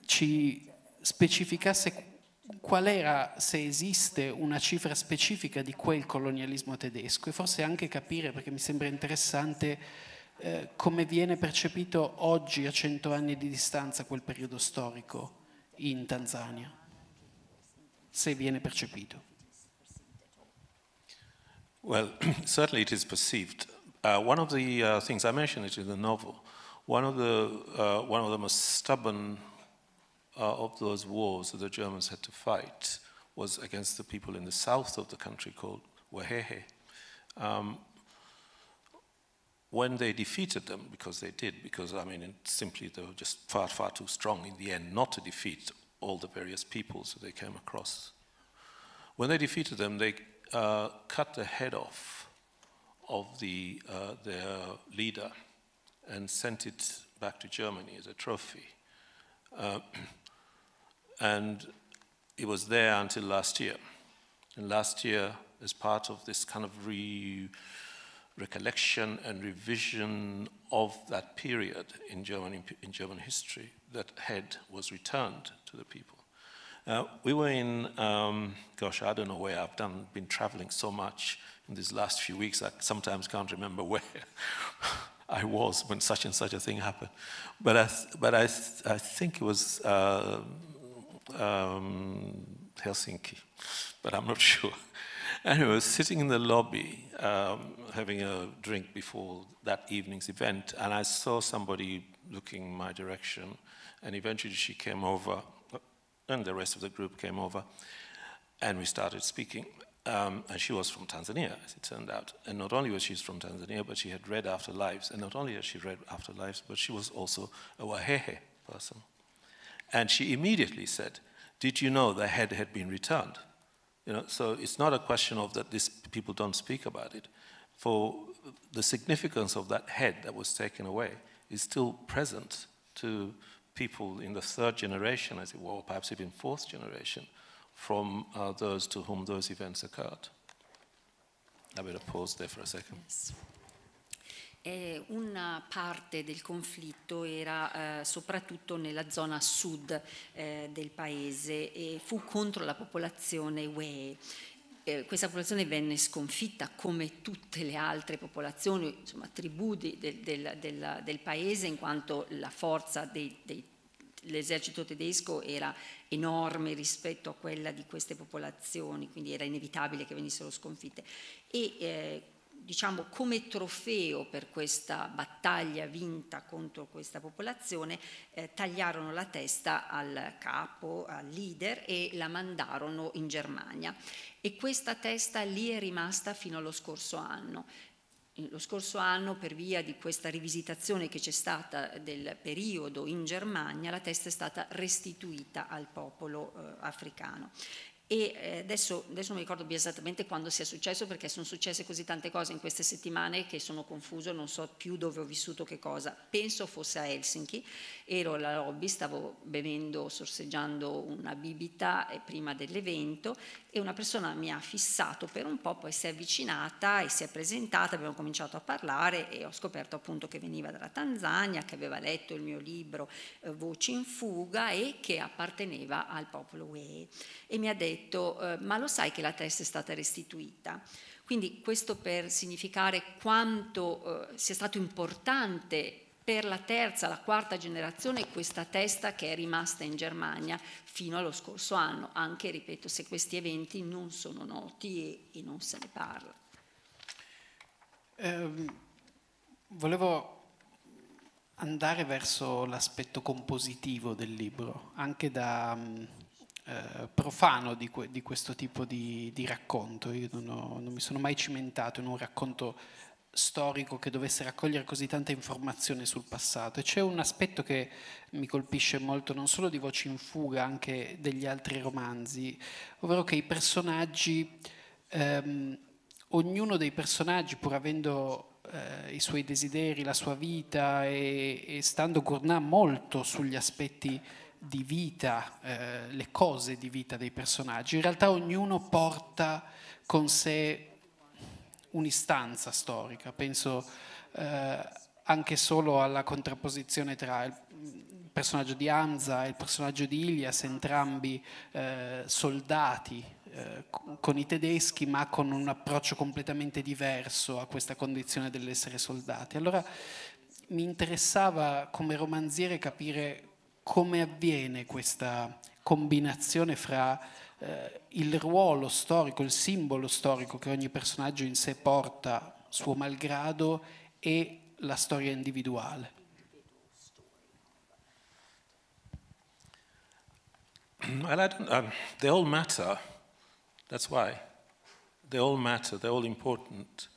ci specificasse qual era, se esiste, una cifra specifica di quel colonialismo tedesco, e forse anche capire, perché mi sembra interessante eh, come viene percepito oggi, a cento anni di distanza, quel periodo storico in Tanzania, se viene percepito. Well, certainly it is perceived. Uh, one of the uh, things, I mentioned it in the novel, one of the, uh, one of the most stubborn uh, of those wars that the Germans had to fight was against the people in the south of the country called Wahehe. Um, when they defeated them, because they did, because I mean, it simply they were just far, far too strong in the end not to defeat all the various peoples that they came across. When they defeated them, they uh, cut the head off of the, uh, their leader and sent it back to Germany as a trophy. Uh, and it was there until last year. And last year, as part of this kind of re recollection and revision of that period in German, in German history, that head was returned to the people. Uh, we were in, um, gosh, I don't know where. I've done, been traveling so much in these last few weeks, I sometimes can't remember where I was when such and such a thing happened. But I, th but I, th I think it was uh, um, Helsinki, but I'm not sure. Anyway, I was sitting in the lobby um, having a drink before that evening's event, and I saw somebody looking my direction, and eventually she came over, and the rest of the group came over, and we started speaking. Um, and she was from Tanzania, as it turned out. And not only was she from Tanzania, but she had read Afterlives. And not only had she read Afterlives, but she was also a Wahehe person. And she immediately said, "Did you know the head had been returned?" You know, so it's not a question of that these people don't speak about it. For the significance of that head that was taken away is still present to people in the third generation, as it were, or perhaps even fourth generation, from uh, those to whom those events occurred. I better pause there for a second. Yes. Eh, una parte del conflitto era eh, soprattutto nella zona sud eh, del paese e fu contro la popolazione Wee. Eh, questa popolazione venne sconfitta come tutte le altre popolazioni, insomma, tribù del, del, del, del paese, in quanto la forza dei, dei l'esercito tedesco era enorme rispetto a quella di queste popolazioni, quindi era inevitabile che venissero sconfitte. E eh, diciamo come trofeo per questa battaglia vinta contro questa popolazione eh, tagliarono la testa al capo, al leader, e la mandarono in Germania. E questa testa lì è rimasta fino allo scorso anno. Lo scorso anno, per via di questa rivisitazione che c'è stata del periodo in Germania, la testa è stata restituita al popolo eh, africano. E adesso, adesso non mi ricordo esattamente quando sia successo, perché sono successe così tante cose in queste settimane che sono confuso, non so più dove ho vissuto che cosa. Penso fosse a Helsinki, ero alla lobby, stavo bevendo, sorseggiando una bibita prima dell'evento, e una persona mi ha fissato per un po', poi si è avvicinata e si è presentata, abbiamo cominciato a parlare e ho scoperto appunto che veniva dalla Tanzania, che aveva letto il mio libro eh, Voci in fuga e che apparteneva al popolo Wee. E mi ha detto, eh, ma lo sai che la testa è stata restituita? Quindi questo per significare quanto eh, sia stato importante per la terza, la quarta generazione questa testa che è rimasta in Germania fino allo scorso anno, anche, ripeto, se questi eventi non sono noti e, e non se ne parla. Eh, volevo andare verso l'aspetto compositivo del libro, anche da eh, profano di, que di questo tipo di, di racconto. Io non, ho, non mi sono mai cimentato in un racconto storico che dovesse raccogliere così tanta informazione sul passato, e c'è un aspetto che mi colpisce molto, non solo di Voci in fuga, anche degli altri romanzi, ovvero che i personaggi, ehm, ognuno dei personaggi, pur avendo eh, i suoi desideri, la sua vita, e, e stando Gurnah molto sugli aspetti di vita, eh, le cose di vita dei personaggi, in realtà ognuno porta con sé un'istanza storica. Penso eh, anche solo alla contrapposizione tra il personaggio di Hamza e il personaggio di Ilyas, entrambi eh, soldati, eh, eh, con i tedeschi, ma con un approccio completamente diverso a questa condizione dell'essere soldati. Allora mi interessava come romanziere capire come avviene questa combinazione fra eh, il ruolo storico, il simbolo storico che ogni personaggio in sé porta, suo malgrado, e la storia individuale. Well, I don't, um, they all matter. That's why. They all matter. They're all important.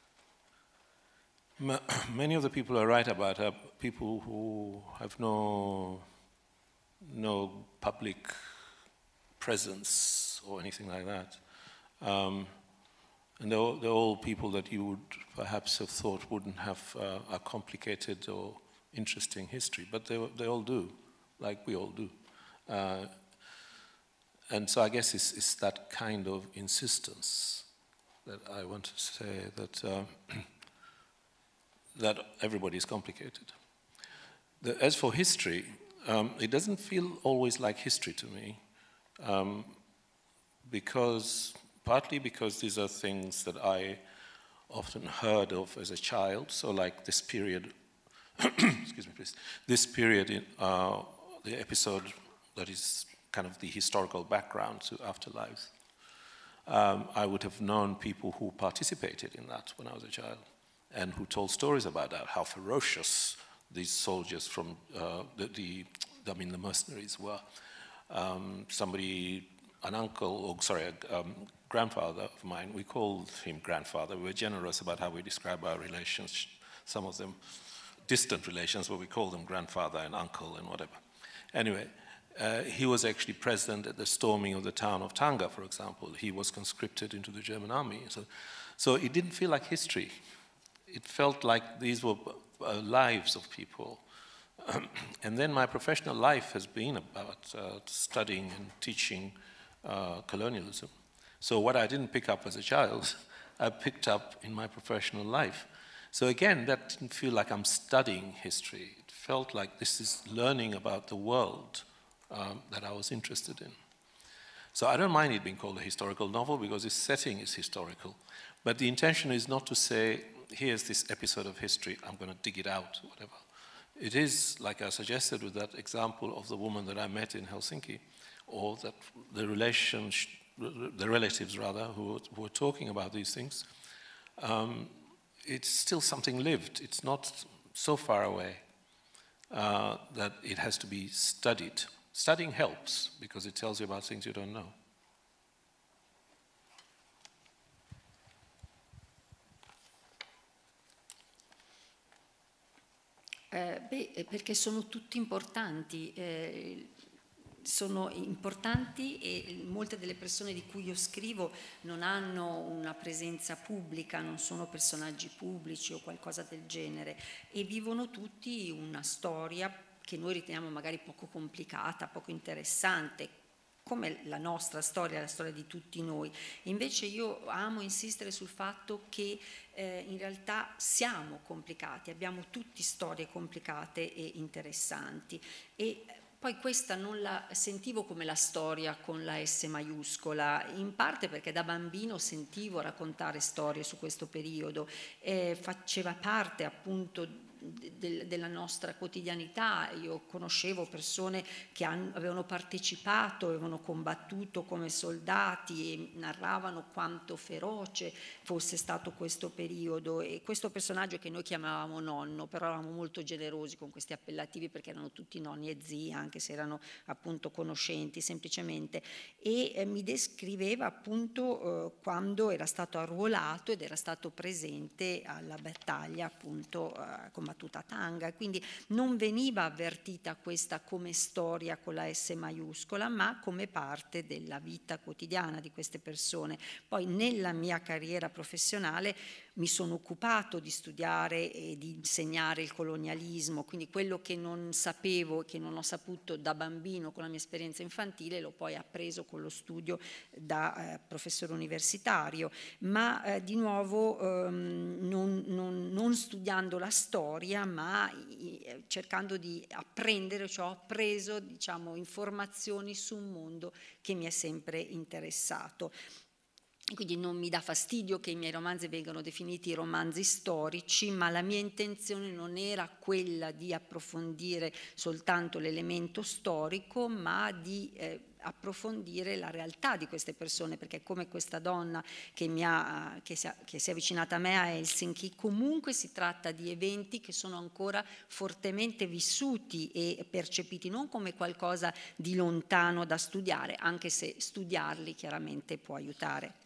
Ma many of the people I write about are people who have no, no public presence or anything like that. Um, and they're all, they're all people that you would perhaps have thought wouldn't have uh, a complicated or interesting history, but they, they all do, like we all do. Uh, And so I guess it's, it's that kind of insistence that I want to say that, uh, that everybody is complicated. The, as for history, um, it doesn't feel always like history to me, um, because, partly because these are things that I often heard of as a child, so like this period, excuse me please, this period in uh, the episode that is kind of the historical background to Afterlives. Um, I would have known people who participated in that when I was a child and who told stories about that, how ferocious these soldiers from uh, the, the, I mean the mercenaries were. Um, somebody, an uncle, or sorry, a um, grandfather of mine, we called him grandfather. We were generous about how we describe our relations, some of them distant relations, but we call them grandfather and uncle and whatever. Anyway, Uh, he was actually present at the storming of the town of Tanga, for example. He was conscripted into the German army. So, so it didn't feel like history. It felt like these were uh, lives of people. Um, and then my professional life has been about uh, studying and teaching uh, colonialism. So what I didn't pick up as a child, I picked up in my professional life. So again, that didn't feel like I'm studying history. It felt like this is learning about the world Um, that I was interested in. So I don't mind it being called a historical novel because its setting is historical. But the intention is not to say, here's this episode of history, I'm going to dig it out, whatever. It is, like I suggested with that example of the woman that I met in Helsinki, or that the relations, the relatives rather, who, who were talking about these things, um, it's still something lived. It's not so far away uh, that it has to be studied. Studying helps because it tells you about things you don't know. Eh, beh, perché sono tutti importanti. Eh, sono importanti e molte delle persone di cui io scrivo non hanno una presenza pubblica, non sono personaggi pubblici o qualcosa del genere e vivono tutti una storia che noi riteniamo magari poco complicata, poco interessante, come la nostra storia, la storia di tutti noi. Invece io amo insistere sul fatto che eh, in realtà siamo complicati, abbiamo tutti storie complicate e interessanti. E poi questa non la sentivo come la storia con la S maiuscola, in parte perché da bambino sentivo raccontare storie su questo periodo, eh, faceva parte appunto De, della nostra quotidianità. Io conoscevo persone che han, avevano partecipato, avevano combattuto come soldati e narravano quanto feroce fosse stato questo periodo, e questo personaggio che noi chiamavamo nonno, però eravamo molto generosi con questi appellativi perché erano tutti nonni e zii, anche se erano appunto conoscenti semplicemente, e eh, mi descriveva appunto eh, quando era stato arruolato ed era stato presente alla battaglia appunto eh, combattuta a Tanga, quindi non veniva avvertita questa come storia con la S maiuscola, ma come parte della vita quotidiana di queste persone. Poi nella mia carriera professionale mi sono occupato di studiare e di insegnare il colonialismo, quindi quello che non sapevo e che non ho saputo da bambino con la mia esperienza infantile l'ho poi appreso con lo studio da eh, professore universitario, ma eh, di nuovo ehm, non, non, non non studiando la storia, ma cercando di apprendere, cioè ho appreso, diciamo, informazioni su un mondo che mi è sempre interessato. Quindi non mi dà fastidio che i miei romanzi vengano definiti romanzi storici, ma la mia intenzione non era quella di approfondire soltanto l'elemento storico, ma di eh, approfondire la realtà di queste persone, perché come questa donna che, mi ha, che, si, che si è avvicinata a me a Helsinki, comunque si tratta di eventi che sono ancora fortemente vissuti e percepiti non come qualcosa di lontano da studiare, anche se studiarli chiaramente può aiutare.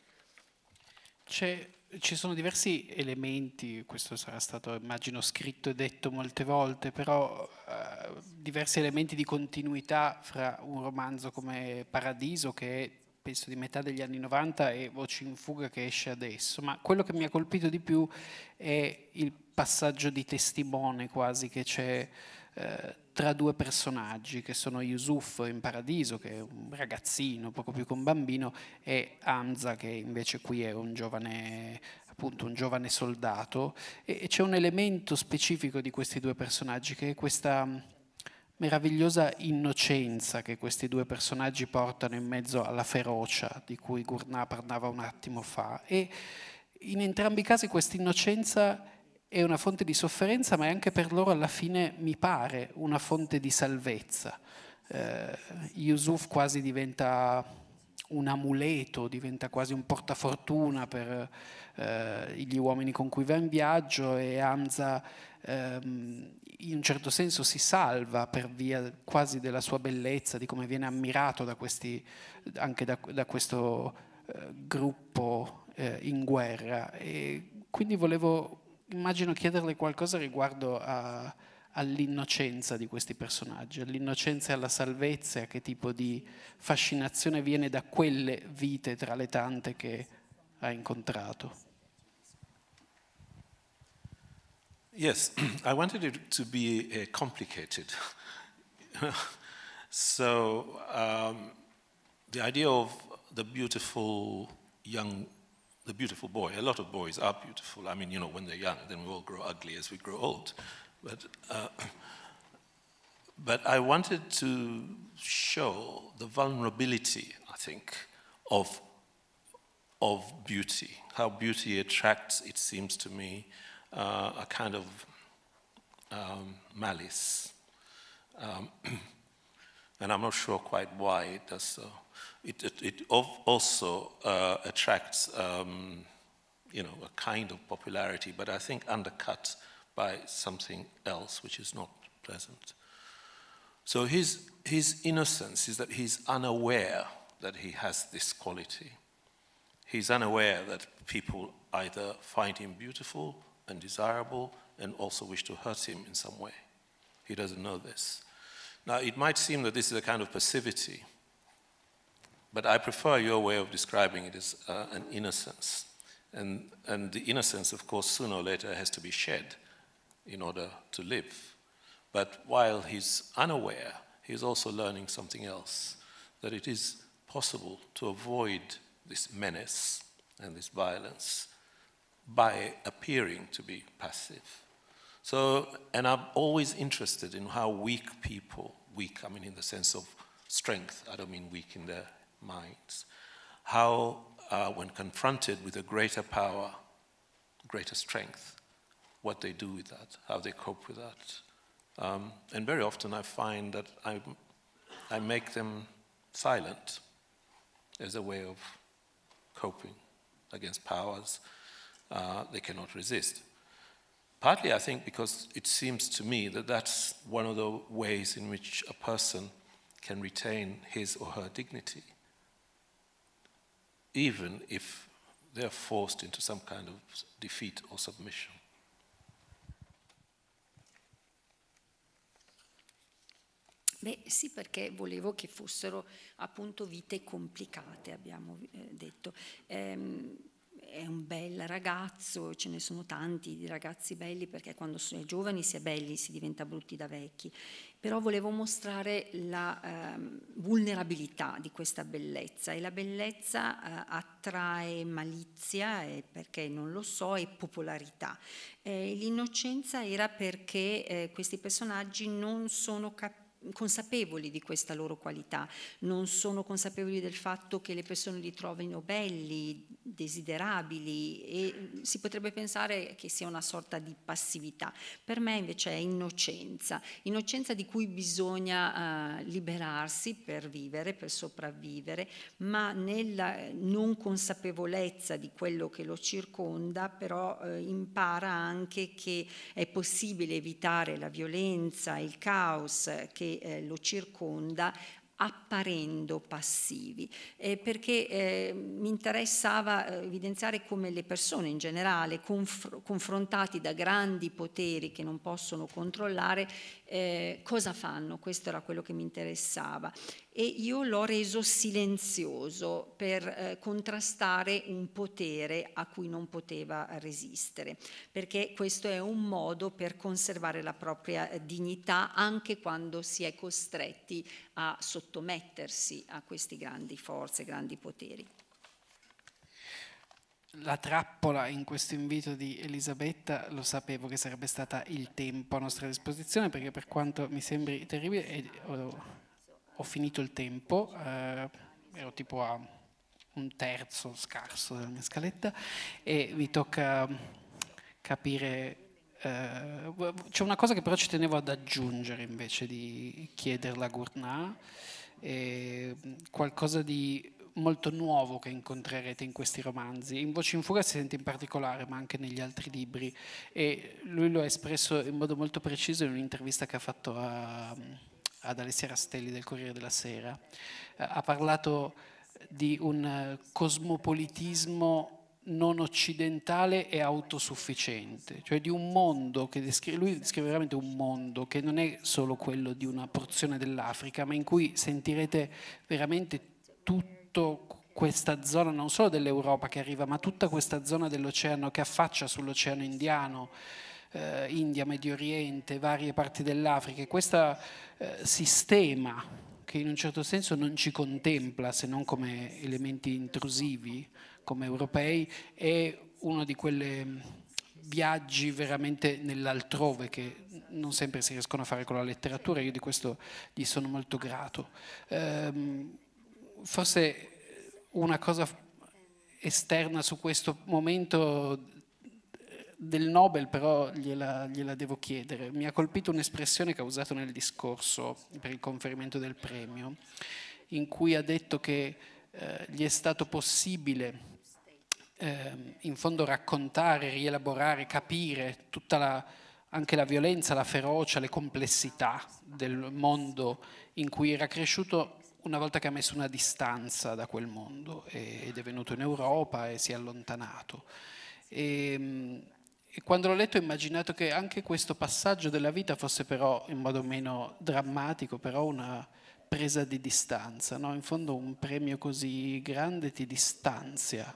Ci sono diversi elementi, questo sarà stato immagino scritto e detto molte volte, però eh, diversi elementi di continuità fra un romanzo come Paradiso, che è penso di metà degli anni novanta, e Voci in fuga che esce adesso, ma quello che mi ha colpito di più è il passaggio di testimone quasi che c'è eh, tra due personaggi, che sono Yusuf in Paradiso, che è un ragazzino, poco più che un bambino, e Hamza, che invece qui è un giovane, appunto un giovane soldato, e c'è un elemento specifico di questi due personaggi, che è questa meravigliosa innocenza che questi due personaggi portano in mezzo alla ferocia di cui Gurnah parlava un attimo fa, e in entrambi i casi questa innocenza è una fonte di sofferenza, ma è anche per loro alla fine, mi pare, una fonte di salvezza. Eh, Yusuf quasi diventa un amuleto, diventa quasi un portafortuna per eh, gli uomini con cui va in viaggio, e Hamza ehm, in un certo senso si salva per via quasi della sua bellezza, di come viene ammirato da questi, anche da, da questo eh, gruppo eh, in guerra. E quindi volevo, immagino, chiederle qualcosa riguardo a, all'innocenza di questi personaggi, all'innocenza e alla salvezza, e a che tipo di fascinazione viene da quelle vite tra le tante che ha incontrato. Yes, I wanted it to be uh, complicated. So um, the idea of the beautiful young the beautiful boy. A lot of boys are beautiful. I mean, you know, when they're young, then we all grow ugly as we grow old. But, uh, but I wanted to show the vulnerability, I think, of, of beauty, how beauty attracts, it seems to me, uh, a kind of um, malice. Um, and I'm not sure quite why it does so. It, it, it also uh, attracts, um, you know, a kind of popularity, but I think undercut by something else which is not pleasant. So his, his innocence is that he's unaware that he has this quality. He's unaware that people either find him beautiful and desirable and also wish to hurt him in some way. He doesn't know this. Now, it might seem that this is a kind of passivity, but I prefer your way of describing it as uh, an innocence. And, and the innocence, of course, sooner or later has to be shed in order to live. But while he's unaware, he's also learning something else, that it is possible to avoid this menace and this violence by appearing to be passive. So, and I'm always interested in how weak people, weak, I mean in the sense of strength, I don't mean weak in their minds, how uh, when confronted with a greater power, greater strength, what they do with that, how they cope with that. Um, and very often I find that I, I make them silent as a way of coping against powers uh, they cannot resist. Partly, I think, because it seems to me that that's one of the ways in which a person can retain his or her dignity, even if they're forced into some kind of defeat or submission. Beh sì, perché volevo che fossero appunto vite complicate, abbiamo eh, detto. Ehm, è un bel ragazzo, ce ne sono tanti di ragazzi belli, perché quando si è giovani si è belli, si diventa brutti da vecchi. Però volevo mostrare la ehm, vulnerabilità di questa bellezza, e la bellezza eh, attrae malizia, e perché non lo so, e popolarità. Eh, l'innocenza era perché eh, questi personaggi non sono capaci consapevoli di questa loro qualità, non sono consapevoli del fatto che le persone li trovino belli, desiderabili, e si potrebbe pensare che sia una sorta di passività. Per me invece è innocenza, innocenza di cui bisogna uh, liberarsi per vivere, per sopravvivere, ma nella non consapevolezza di quello che lo circonda, però uh, impara anche che è possibile evitare la violenza, il caos che Eh, lo circonda, apparendo passivi, eh, perché eh, mi interessava eh, evidenziare come le persone in generale, conf- confrontati da grandi poteri che non possono controllare, eh, cosa fanno. Questo era quello che mi interessava, e io l'ho reso silenzioso per eh, contrastare un potere a cui non poteva resistere, perché questo è un modo per conservare la propria dignità anche quando si è costretti a sottomettersi a questi grandi forze, grandi poteri. La trappola in questo invito di Elisabetta, lo sapevo che sarebbe stata il tempo a nostra disposizione, perché per quanto mi sembri terribile, eh, ho, ho finito il tempo, eh, ero tipo a un terzo scarso della mia scaletta, e vi tocca capire. Eh, c'è una cosa che però ci tenevo ad aggiungere invece di chiederla a Gurnah, eh, qualcosa di molto nuovo che incontrerete in questi romanzi. In Voci in fuga si sente in particolare, ma anche negli altri libri, e lui lo ha espresso in modo molto preciso in un'intervista che ha fatto a, ad Alessia Rastelli del Corriere della Sera. Ha parlato di un cosmopolitismo non occidentale e autosufficiente, cioè di un mondo che descrive, lui descrive veramente un mondo che non è solo quello di una porzione dell'Africa, ma in cui sentirete veramente tutto questa zona, non solo dell'Europa che arriva, ma tutta questa zona dell'oceano che affaccia sull'oceano Indiano, eh, India, Medio Oriente, varie parti dell'Africa, e questo eh, sistema che in un certo senso non ci contempla se non come elementi intrusivi, come europei, è uno di quei viaggi veramente nell'altrove che non sempre si riescono a fare con la letteratura. Io di questo gli sono molto grato. Ehm, forse una cosa esterna su questo momento del Nobel, però gliela, gliela devo chiedere. Mi ha colpito un'espressione che ha usato nel discorso per il conferimento del premio, in cui ha detto che eh, gli è stato possibile eh, in fondo raccontare, rielaborare, capire tutta la, anche la violenza, la ferocia, le complessità del mondo in cui era cresciuto una volta che ha messo una distanza da quel mondo ed è venuto in Europa e si è allontanato. E, e quando l'ho letto ho immaginato che anche questo passaggio della vita fosse però in modo meno drammatico, però una presa di distanza, no? In fondo un premio così grande ti distanzia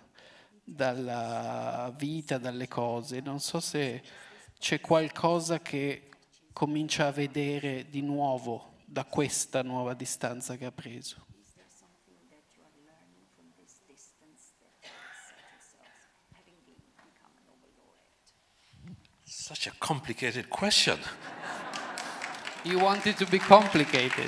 dalla vita, dalle cose. Non so se c'è qualcosa che comincia a vedere di nuovo da questa nuova distanza che ha preso. Such a complicated question. You want it to be complicated.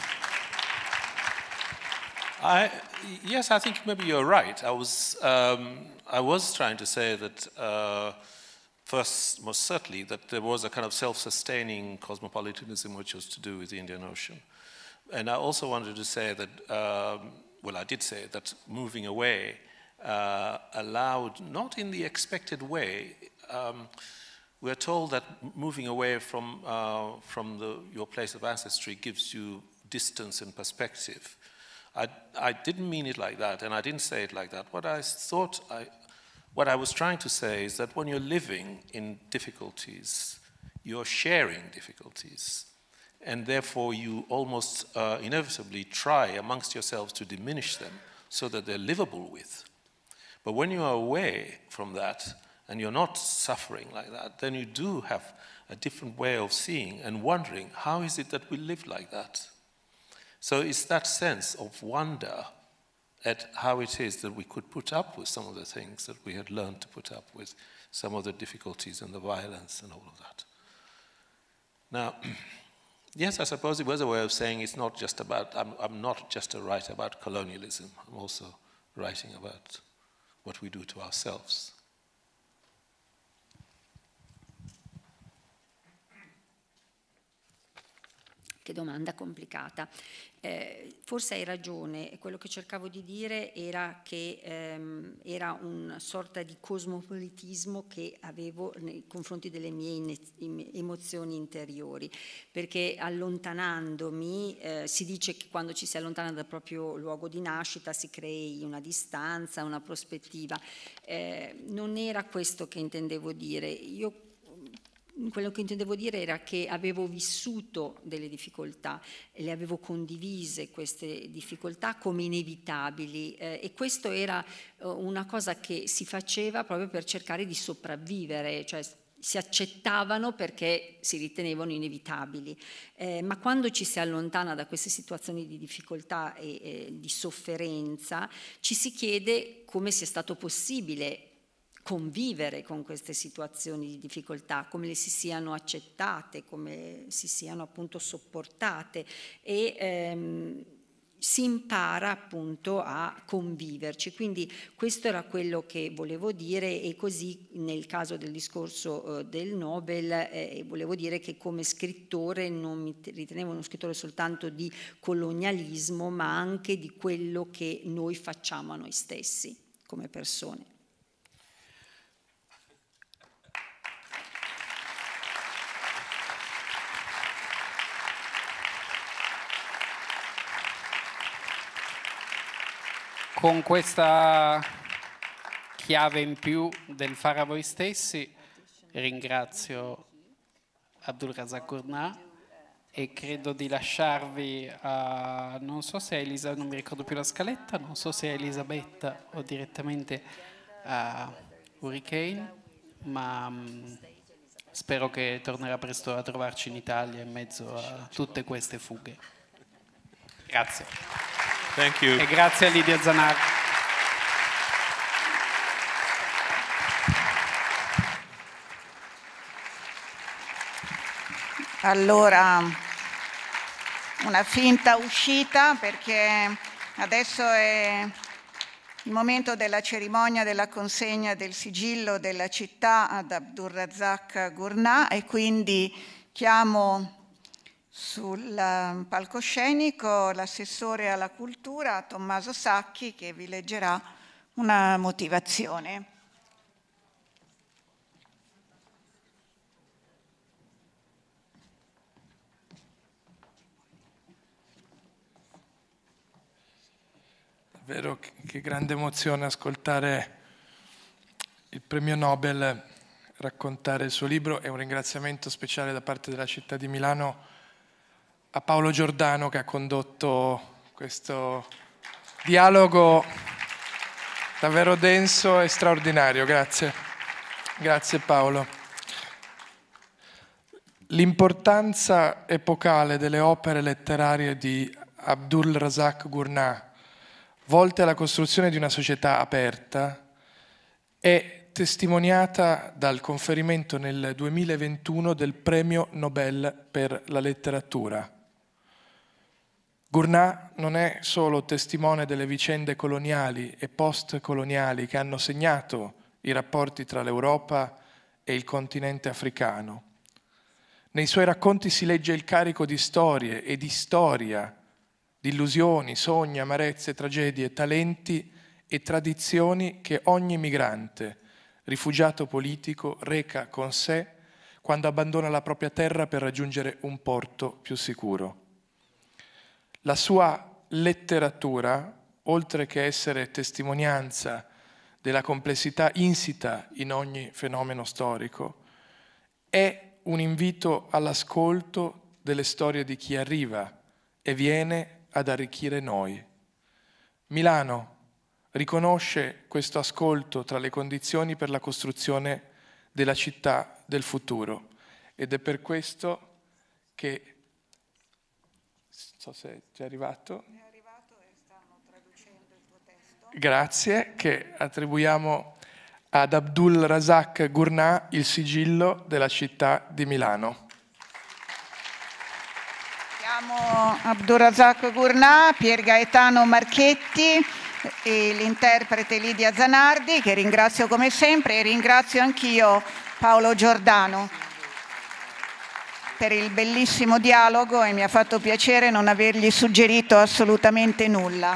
I, yes, I think maybe you're right. I was, um, I was trying to say that uh, first, most certainly, that there was a kind of self-sustaining cosmopolitanism which was to do with the Indian Ocean. And I also wanted to say that, um, well, I did say that moving away uh, allowed, not in the expected way, um, we're told that moving away from, uh, from the, your place of ancestry gives you distance and perspective. I, I didn't mean it like that, and I didn't say it like that. What I thought, I, what I was trying to say is that when you're living in difficulties, you're sharing difficulties, and therefore you almost uh, inevitably try amongst yourselves to diminish them so that they're livable with. But when you are away from that, and you're not suffering like that, then you do have a different way of seeing and wondering, how is it that we live like that? So it's that sense of wonder at how it is that we could put up with some of the things that we had learned to put up with, some of the difficulties and the violence and all of that. Now, yes, I suppose it was a way of saying it's not just about, I'm, I'm not just a writer about colonialism, I'm also writing about what we do to ourselves. Che domanda complicata. Eh, forse hai ragione, quello che cercavo di dire era che ehm, era una sorta di cosmopolitismo che avevo nei confronti delle mie emozioni interiori, perché allontanandomi, eh, si dice che quando ci si allontana dal proprio luogo di nascita si crei una distanza, una prospettiva. Eh, non era questo che intendevo dire. Io Quello che intendevo dire era che avevo vissuto delle difficoltà e le avevo condivise queste difficoltà come inevitabili, eh, e questo era eh, una cosa che si faceva proprio per cercare di sopravvivere, cioè si accettavano perché si ritenevano inevitabili, eh, ma quando ci si allontana da queste situazioni di difficoltà e eh, di sofferenza ci si chiede come sia stato possibile convivere con queste situazioni di difficoltà, come le si siano accettate, come si siano appunto sopportate, e ehm, si impara appunto a conviverci. Quindi questo era quello che volevo dire, e così nel caso del discorso eh, del Nobel eh, volevo dire che come scrittore non mi ritenevo uno scrittore soltanto di colonialismo, ma anche di quello che noi facciamo a noi stessi come persone. Con questa chiave in più del fare a voi stessi ringrazio Abdulrazak Gurnah e credo di lasciarvi a, non so se è Elisa, non mi ricordo più la scaletta, non so se è Elisabetta o direttamente a Hurricane, ma mh, spero che tornerà presto a trovarci in Italia in mezzo a tutte queste fughe. Grazie. Thank you. E grazie a Lidia Zanardi. Allora, una finta uscita, perché adesso è il momento della cerimonia della consegna del sigillo della città ad Abdulrazak Gurnah, e quindi chiamo sul palcoscenico l'assessore alla cultura Tommaso Sacchi, che vi leggerà una motivazione. Davvero che grande emozione ascoltare il premio Nobel raccontare il suo libro, e un ringraziamento speciale da parte della città di Milano a Paolo Giordano, che ha condotto questo dialogo davvero denso e straordinario. Grazie. Grazie Paolo. L'importanza epocale delle opere letterarie di Abdulrazak Gurnah, volte alla costruzione di una società aperta, è testimoniata dal conferimento nel duemilaventuno del premio Nobel per la letteratura. Gurnah non è solo testimone delle vicende coloniali e post-coloniali che hanno segnato i rapporti tra l'Europa e il continente africano. Nei suoi racconti si legge il carico di storie e di storia, di illusioni, sogni, amarezze, tragedie, talenti e tradizioni che ogni migrante, rifugiato politico, reca con sé quando abbandona la propria terra per raggiungere un porto più sicuro. La sua letteratura, oltre che essere testimonianza della complessità insita in ogni fenomeno storico, è un invito all'ascolto delle storie di chi arriva e viene ad arricchire noi. Milano riconosce questo ascolto tra le condizioni per la costruzione della città del futuro, ed è per questo che, non so se è già arrivato, è arrivato e stanno traducendo il tuo testo. grazie, che attribuiamo ad Abdul Razak Gurnah il sigillo della città di Milano. Chiamo Abdul Razak Gurnah, Pier Gaetano Marchetti e l'interprete Lidia Zanardi, che ringrazio come sempre, e ringrazio anch'io Paolo Giordano per il bellissimo dialogo, e mi ha fatto piacere non avergli suggerito assolutamente nulla.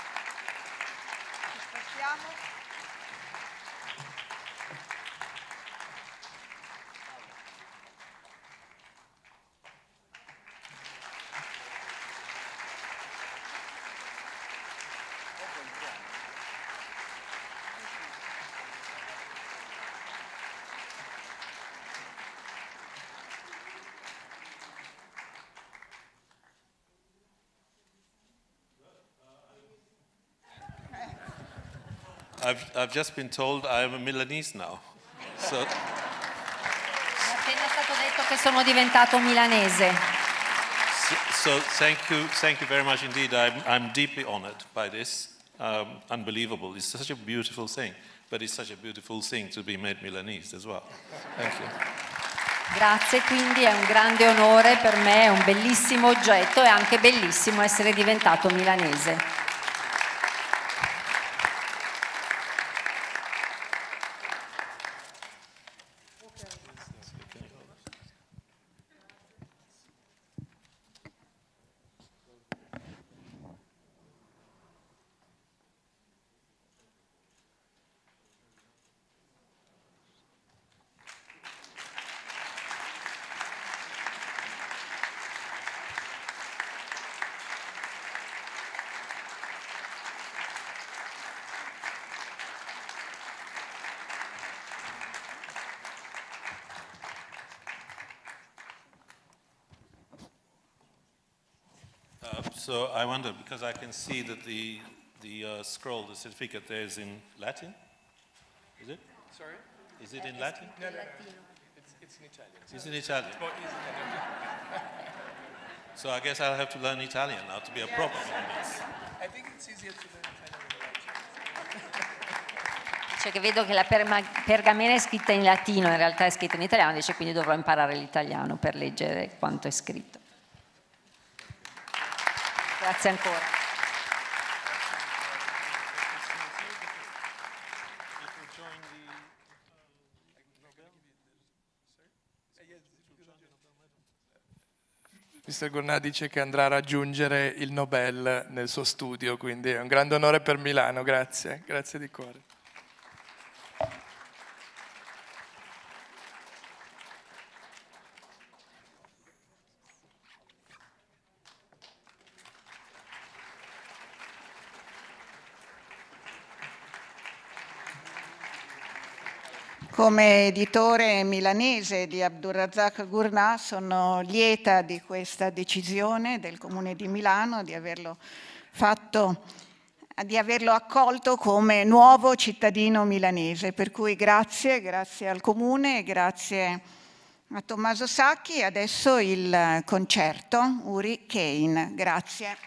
I've, I've just been told I'm a Milanese now. So. Mi è appena stato detto che sono diventato milanese. So, so thank you, thank you very much indeed. I'm, I'm deeply honored by this. Um, unbelievable. It's such a beautiful thing, but it's such a beautiful thing to be made Milanese as well. Thank you. Grazie, quindi è un grande onore per me, è un bellissimo oggetto, è anche bellissimo essere diventato milanese. So I wonder, because I can see that the, the uh, scroll, the certificate there is in Latin? Is it? Sorry? Is it in Latin? No, no, no. It's, it's in Italian. It's in Italian. It's more easy. So I guess I'll have to learn Italian now to be a proper Milanese. I think it's easier to learn Italian. Dice che vedo che la pergamena è scritta in latino, in realtà è scritta in italiano, dice quindi dovrò imparare l'italiano per leggere quanto è scritto. Grazie ancora. mister Gurnah dice che andrà a raggiungere il Nobel nel suo studio, quindi è un grande onore per Milano, grazie, grazie di cuore. Come editore milanese di Abdul Razak Gurnah sono lieta di questa decisione del Comune di Milano di averlo fatto, di averlo accolto come nuovo cittadino milanese. Per cui grazie, grazie al Comune, grazie a Tommaso Sacchi. Adesso il concerto Uri Kane. Grazie.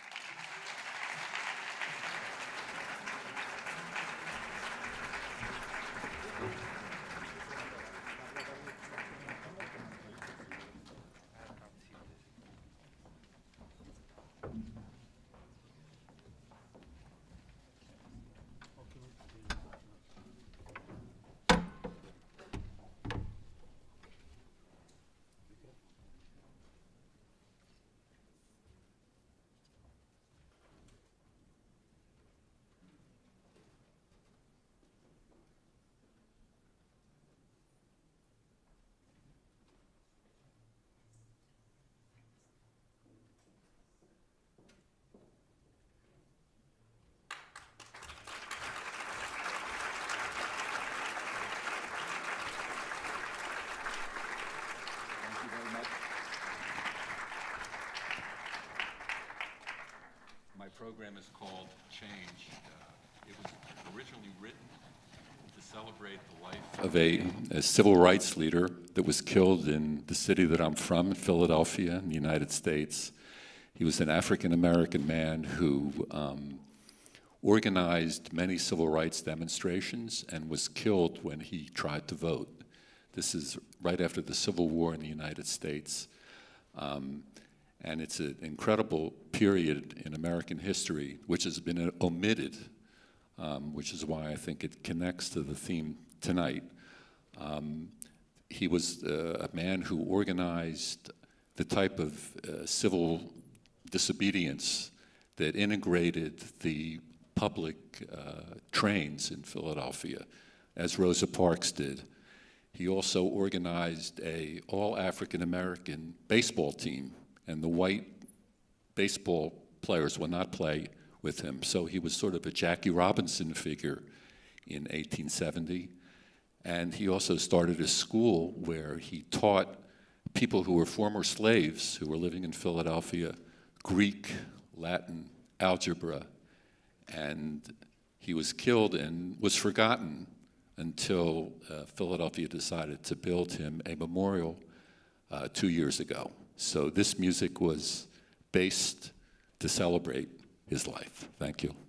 Program is called Change. Uh, it was originally written to celebrate the life of a, a civil rights leader that was killed in the city that I'm from, in Philadelphia, in the United States. He was an African-American man who um, organized many civil rights demonstrations and was killed when he tried to vote. This is right after the Civil War in the United States. Um, and it's an incredible period in American history which has been omitted, um, which is why I think it connects to the theme tonight. Um, he was uh, a man who organized the type of uh, civil disobedience that integrated the public uh, trains in Philadelphia, as Rosa Parks did. He also organized a all-African-American baseball team, and the white baseball players would not play with him. So he was sort of a Jackie Robinson figure in eighteen seventy. And he also started a school where he taught people who were former slaves who were living in Philadelphia Greek, Latin, algebra, and he was killed and was forgotten until uh, Philadelphia decided to build him a memorial uh, two years ago. So this music was based to celebrate his life. Thank you.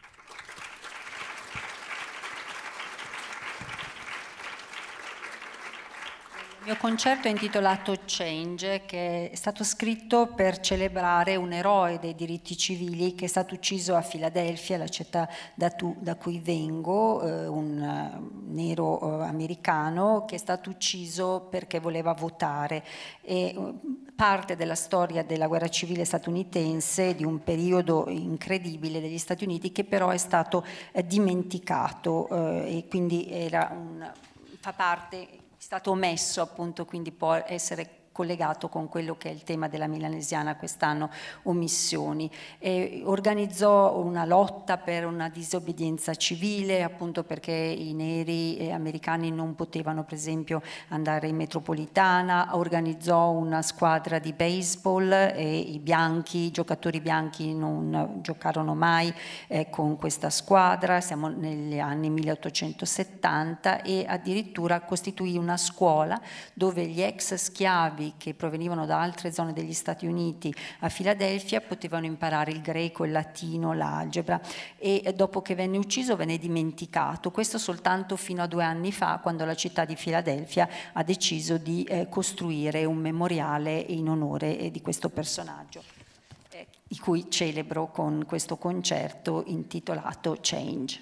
Il mio concerto è intitolato Change, che è stato scritto per celebrare un eroe dei diritti civili che è stato ucciso a Filadelfia, la città da, tu, da cui vengo, eh, un uh, nero uh, americano che è stato ucciso perché voleva votare. E, uh, parte della storia della guerra civile statunitense, di un periodo incredibile degli Stati Uniti che però è stato eh, dimenticato eh, e quindi era un, fa parte... è stato omesso, appunto, quindi può essere collegato con quello che è il tema della Milanesiana quest'anno, omissioni. E organizzò una lotta per una disobbedienza civile, appunto perché i neri americani non potevano, per esempio, andare in metropolitana, organizzò una squadra di baseball e i bianchi, i giocatori bianchi non giocarono mai eh, con questa squadra, siamo negli anni milleottocentosettanta, e addirittura costituì una scuola dove gli ex schiavi che provenivano da altre zone degli Stati Uniti a Filadelfia potevano imparare il greco, il latino, l'algebra, e dopo che venne ucciso venne dimenticato. Questo soltanto fino a due anni fa, quando la città di Filadelfia ha deciso di eh, costruire un memoriale in onore eh, di questo personaggio, eh, di cui celebro con questo concerto intitolato Change.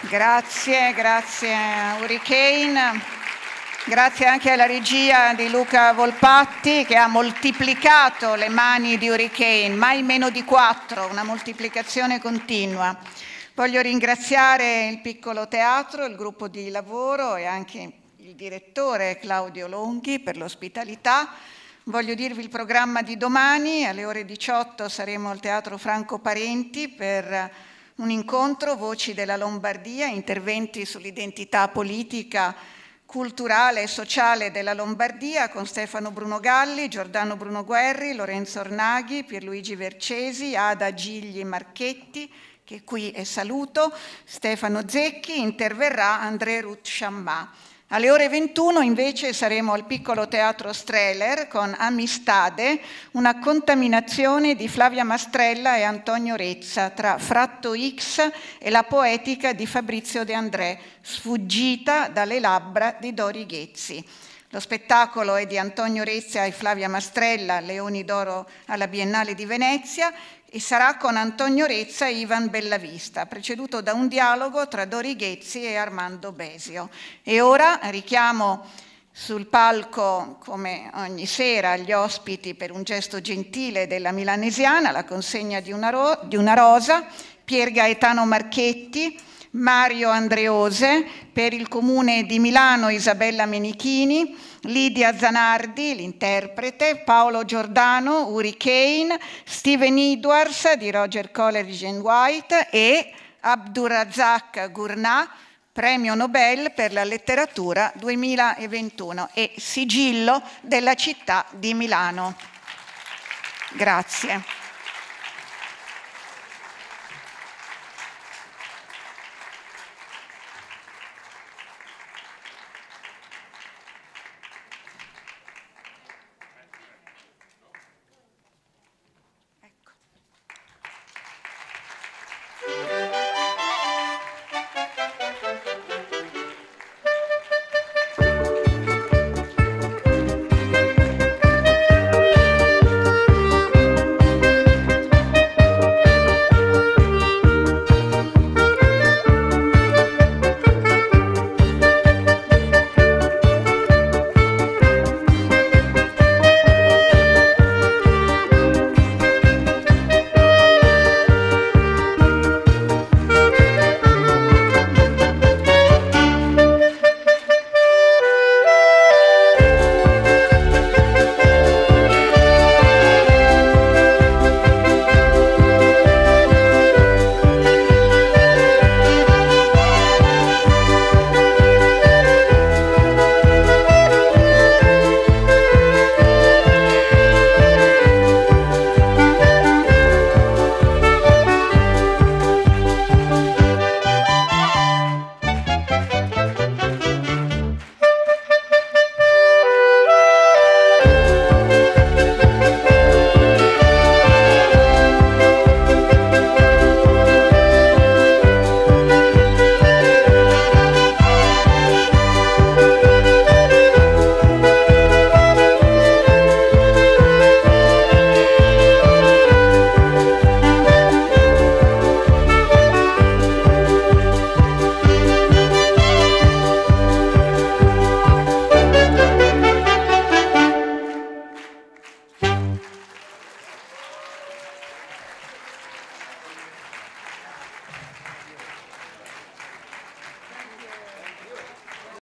Grazie, grazie a Hurricane. Grazie anche alla regia di Luca Volpatti che ha moltiplicato le mani di Hurricane, mai meno di quattro, una moltiplicazione continua. Voglio ringraziare il Piccolo Teatro, il gruppo di lavoro e anche il direttore Claudio Longhi per l'ospitalità. Voglio dirvi il programma di domani, alle ore diciotto saremo al Teatro Franco Parenti per un incontro, Voci della Lombardia, interventi sull'identità politica, culturale e sociale della Lombardia con Stefano Bruno Galli, Giordano Bruno Guerri, Lorenzo Ornaghi, Pierluigi Vercesi, Ada Gigli Marchetti, che qui è saluto, Stefano Zecchi, interverrà André Ruth Chammat. Alle ore ventuno invece saremo al Piccolo Teatro Streller con Amistade, una contaminazione di Flavia Mastrella e Antonio Rezza tra Fratto X e la poetica di Fabrizio De André, sfuggita dalle labbra di Dori Ghezzi. Lo spettacolo è di Antonio Rezza e Flavia Mastrella, Leoni d'Oro alla Biennale di Venezia, e sarà con Antonio Rezza e Ivan Bellavista, preceduto da un dialogo tra Dori Ghezzi e Armando Besio. E ora richiamo sul palco, come ogni sera, gli ospiti per un gesto gentile della Milanesiana, la consegna di una, ro- di una rosa, Pier Gaetano Marchetti, Mario Andreose, per il Comune di Milano Isabella Menichini, Lidia Zanardi, l'interprete, Paolo Giordano, Hurricane, Steven Edwards di Roger Coleridge and White e Abdulrazak Gurnah, premio Nobel per la letteratura duemilaventuno e sigillo della città di Milano. Grazie.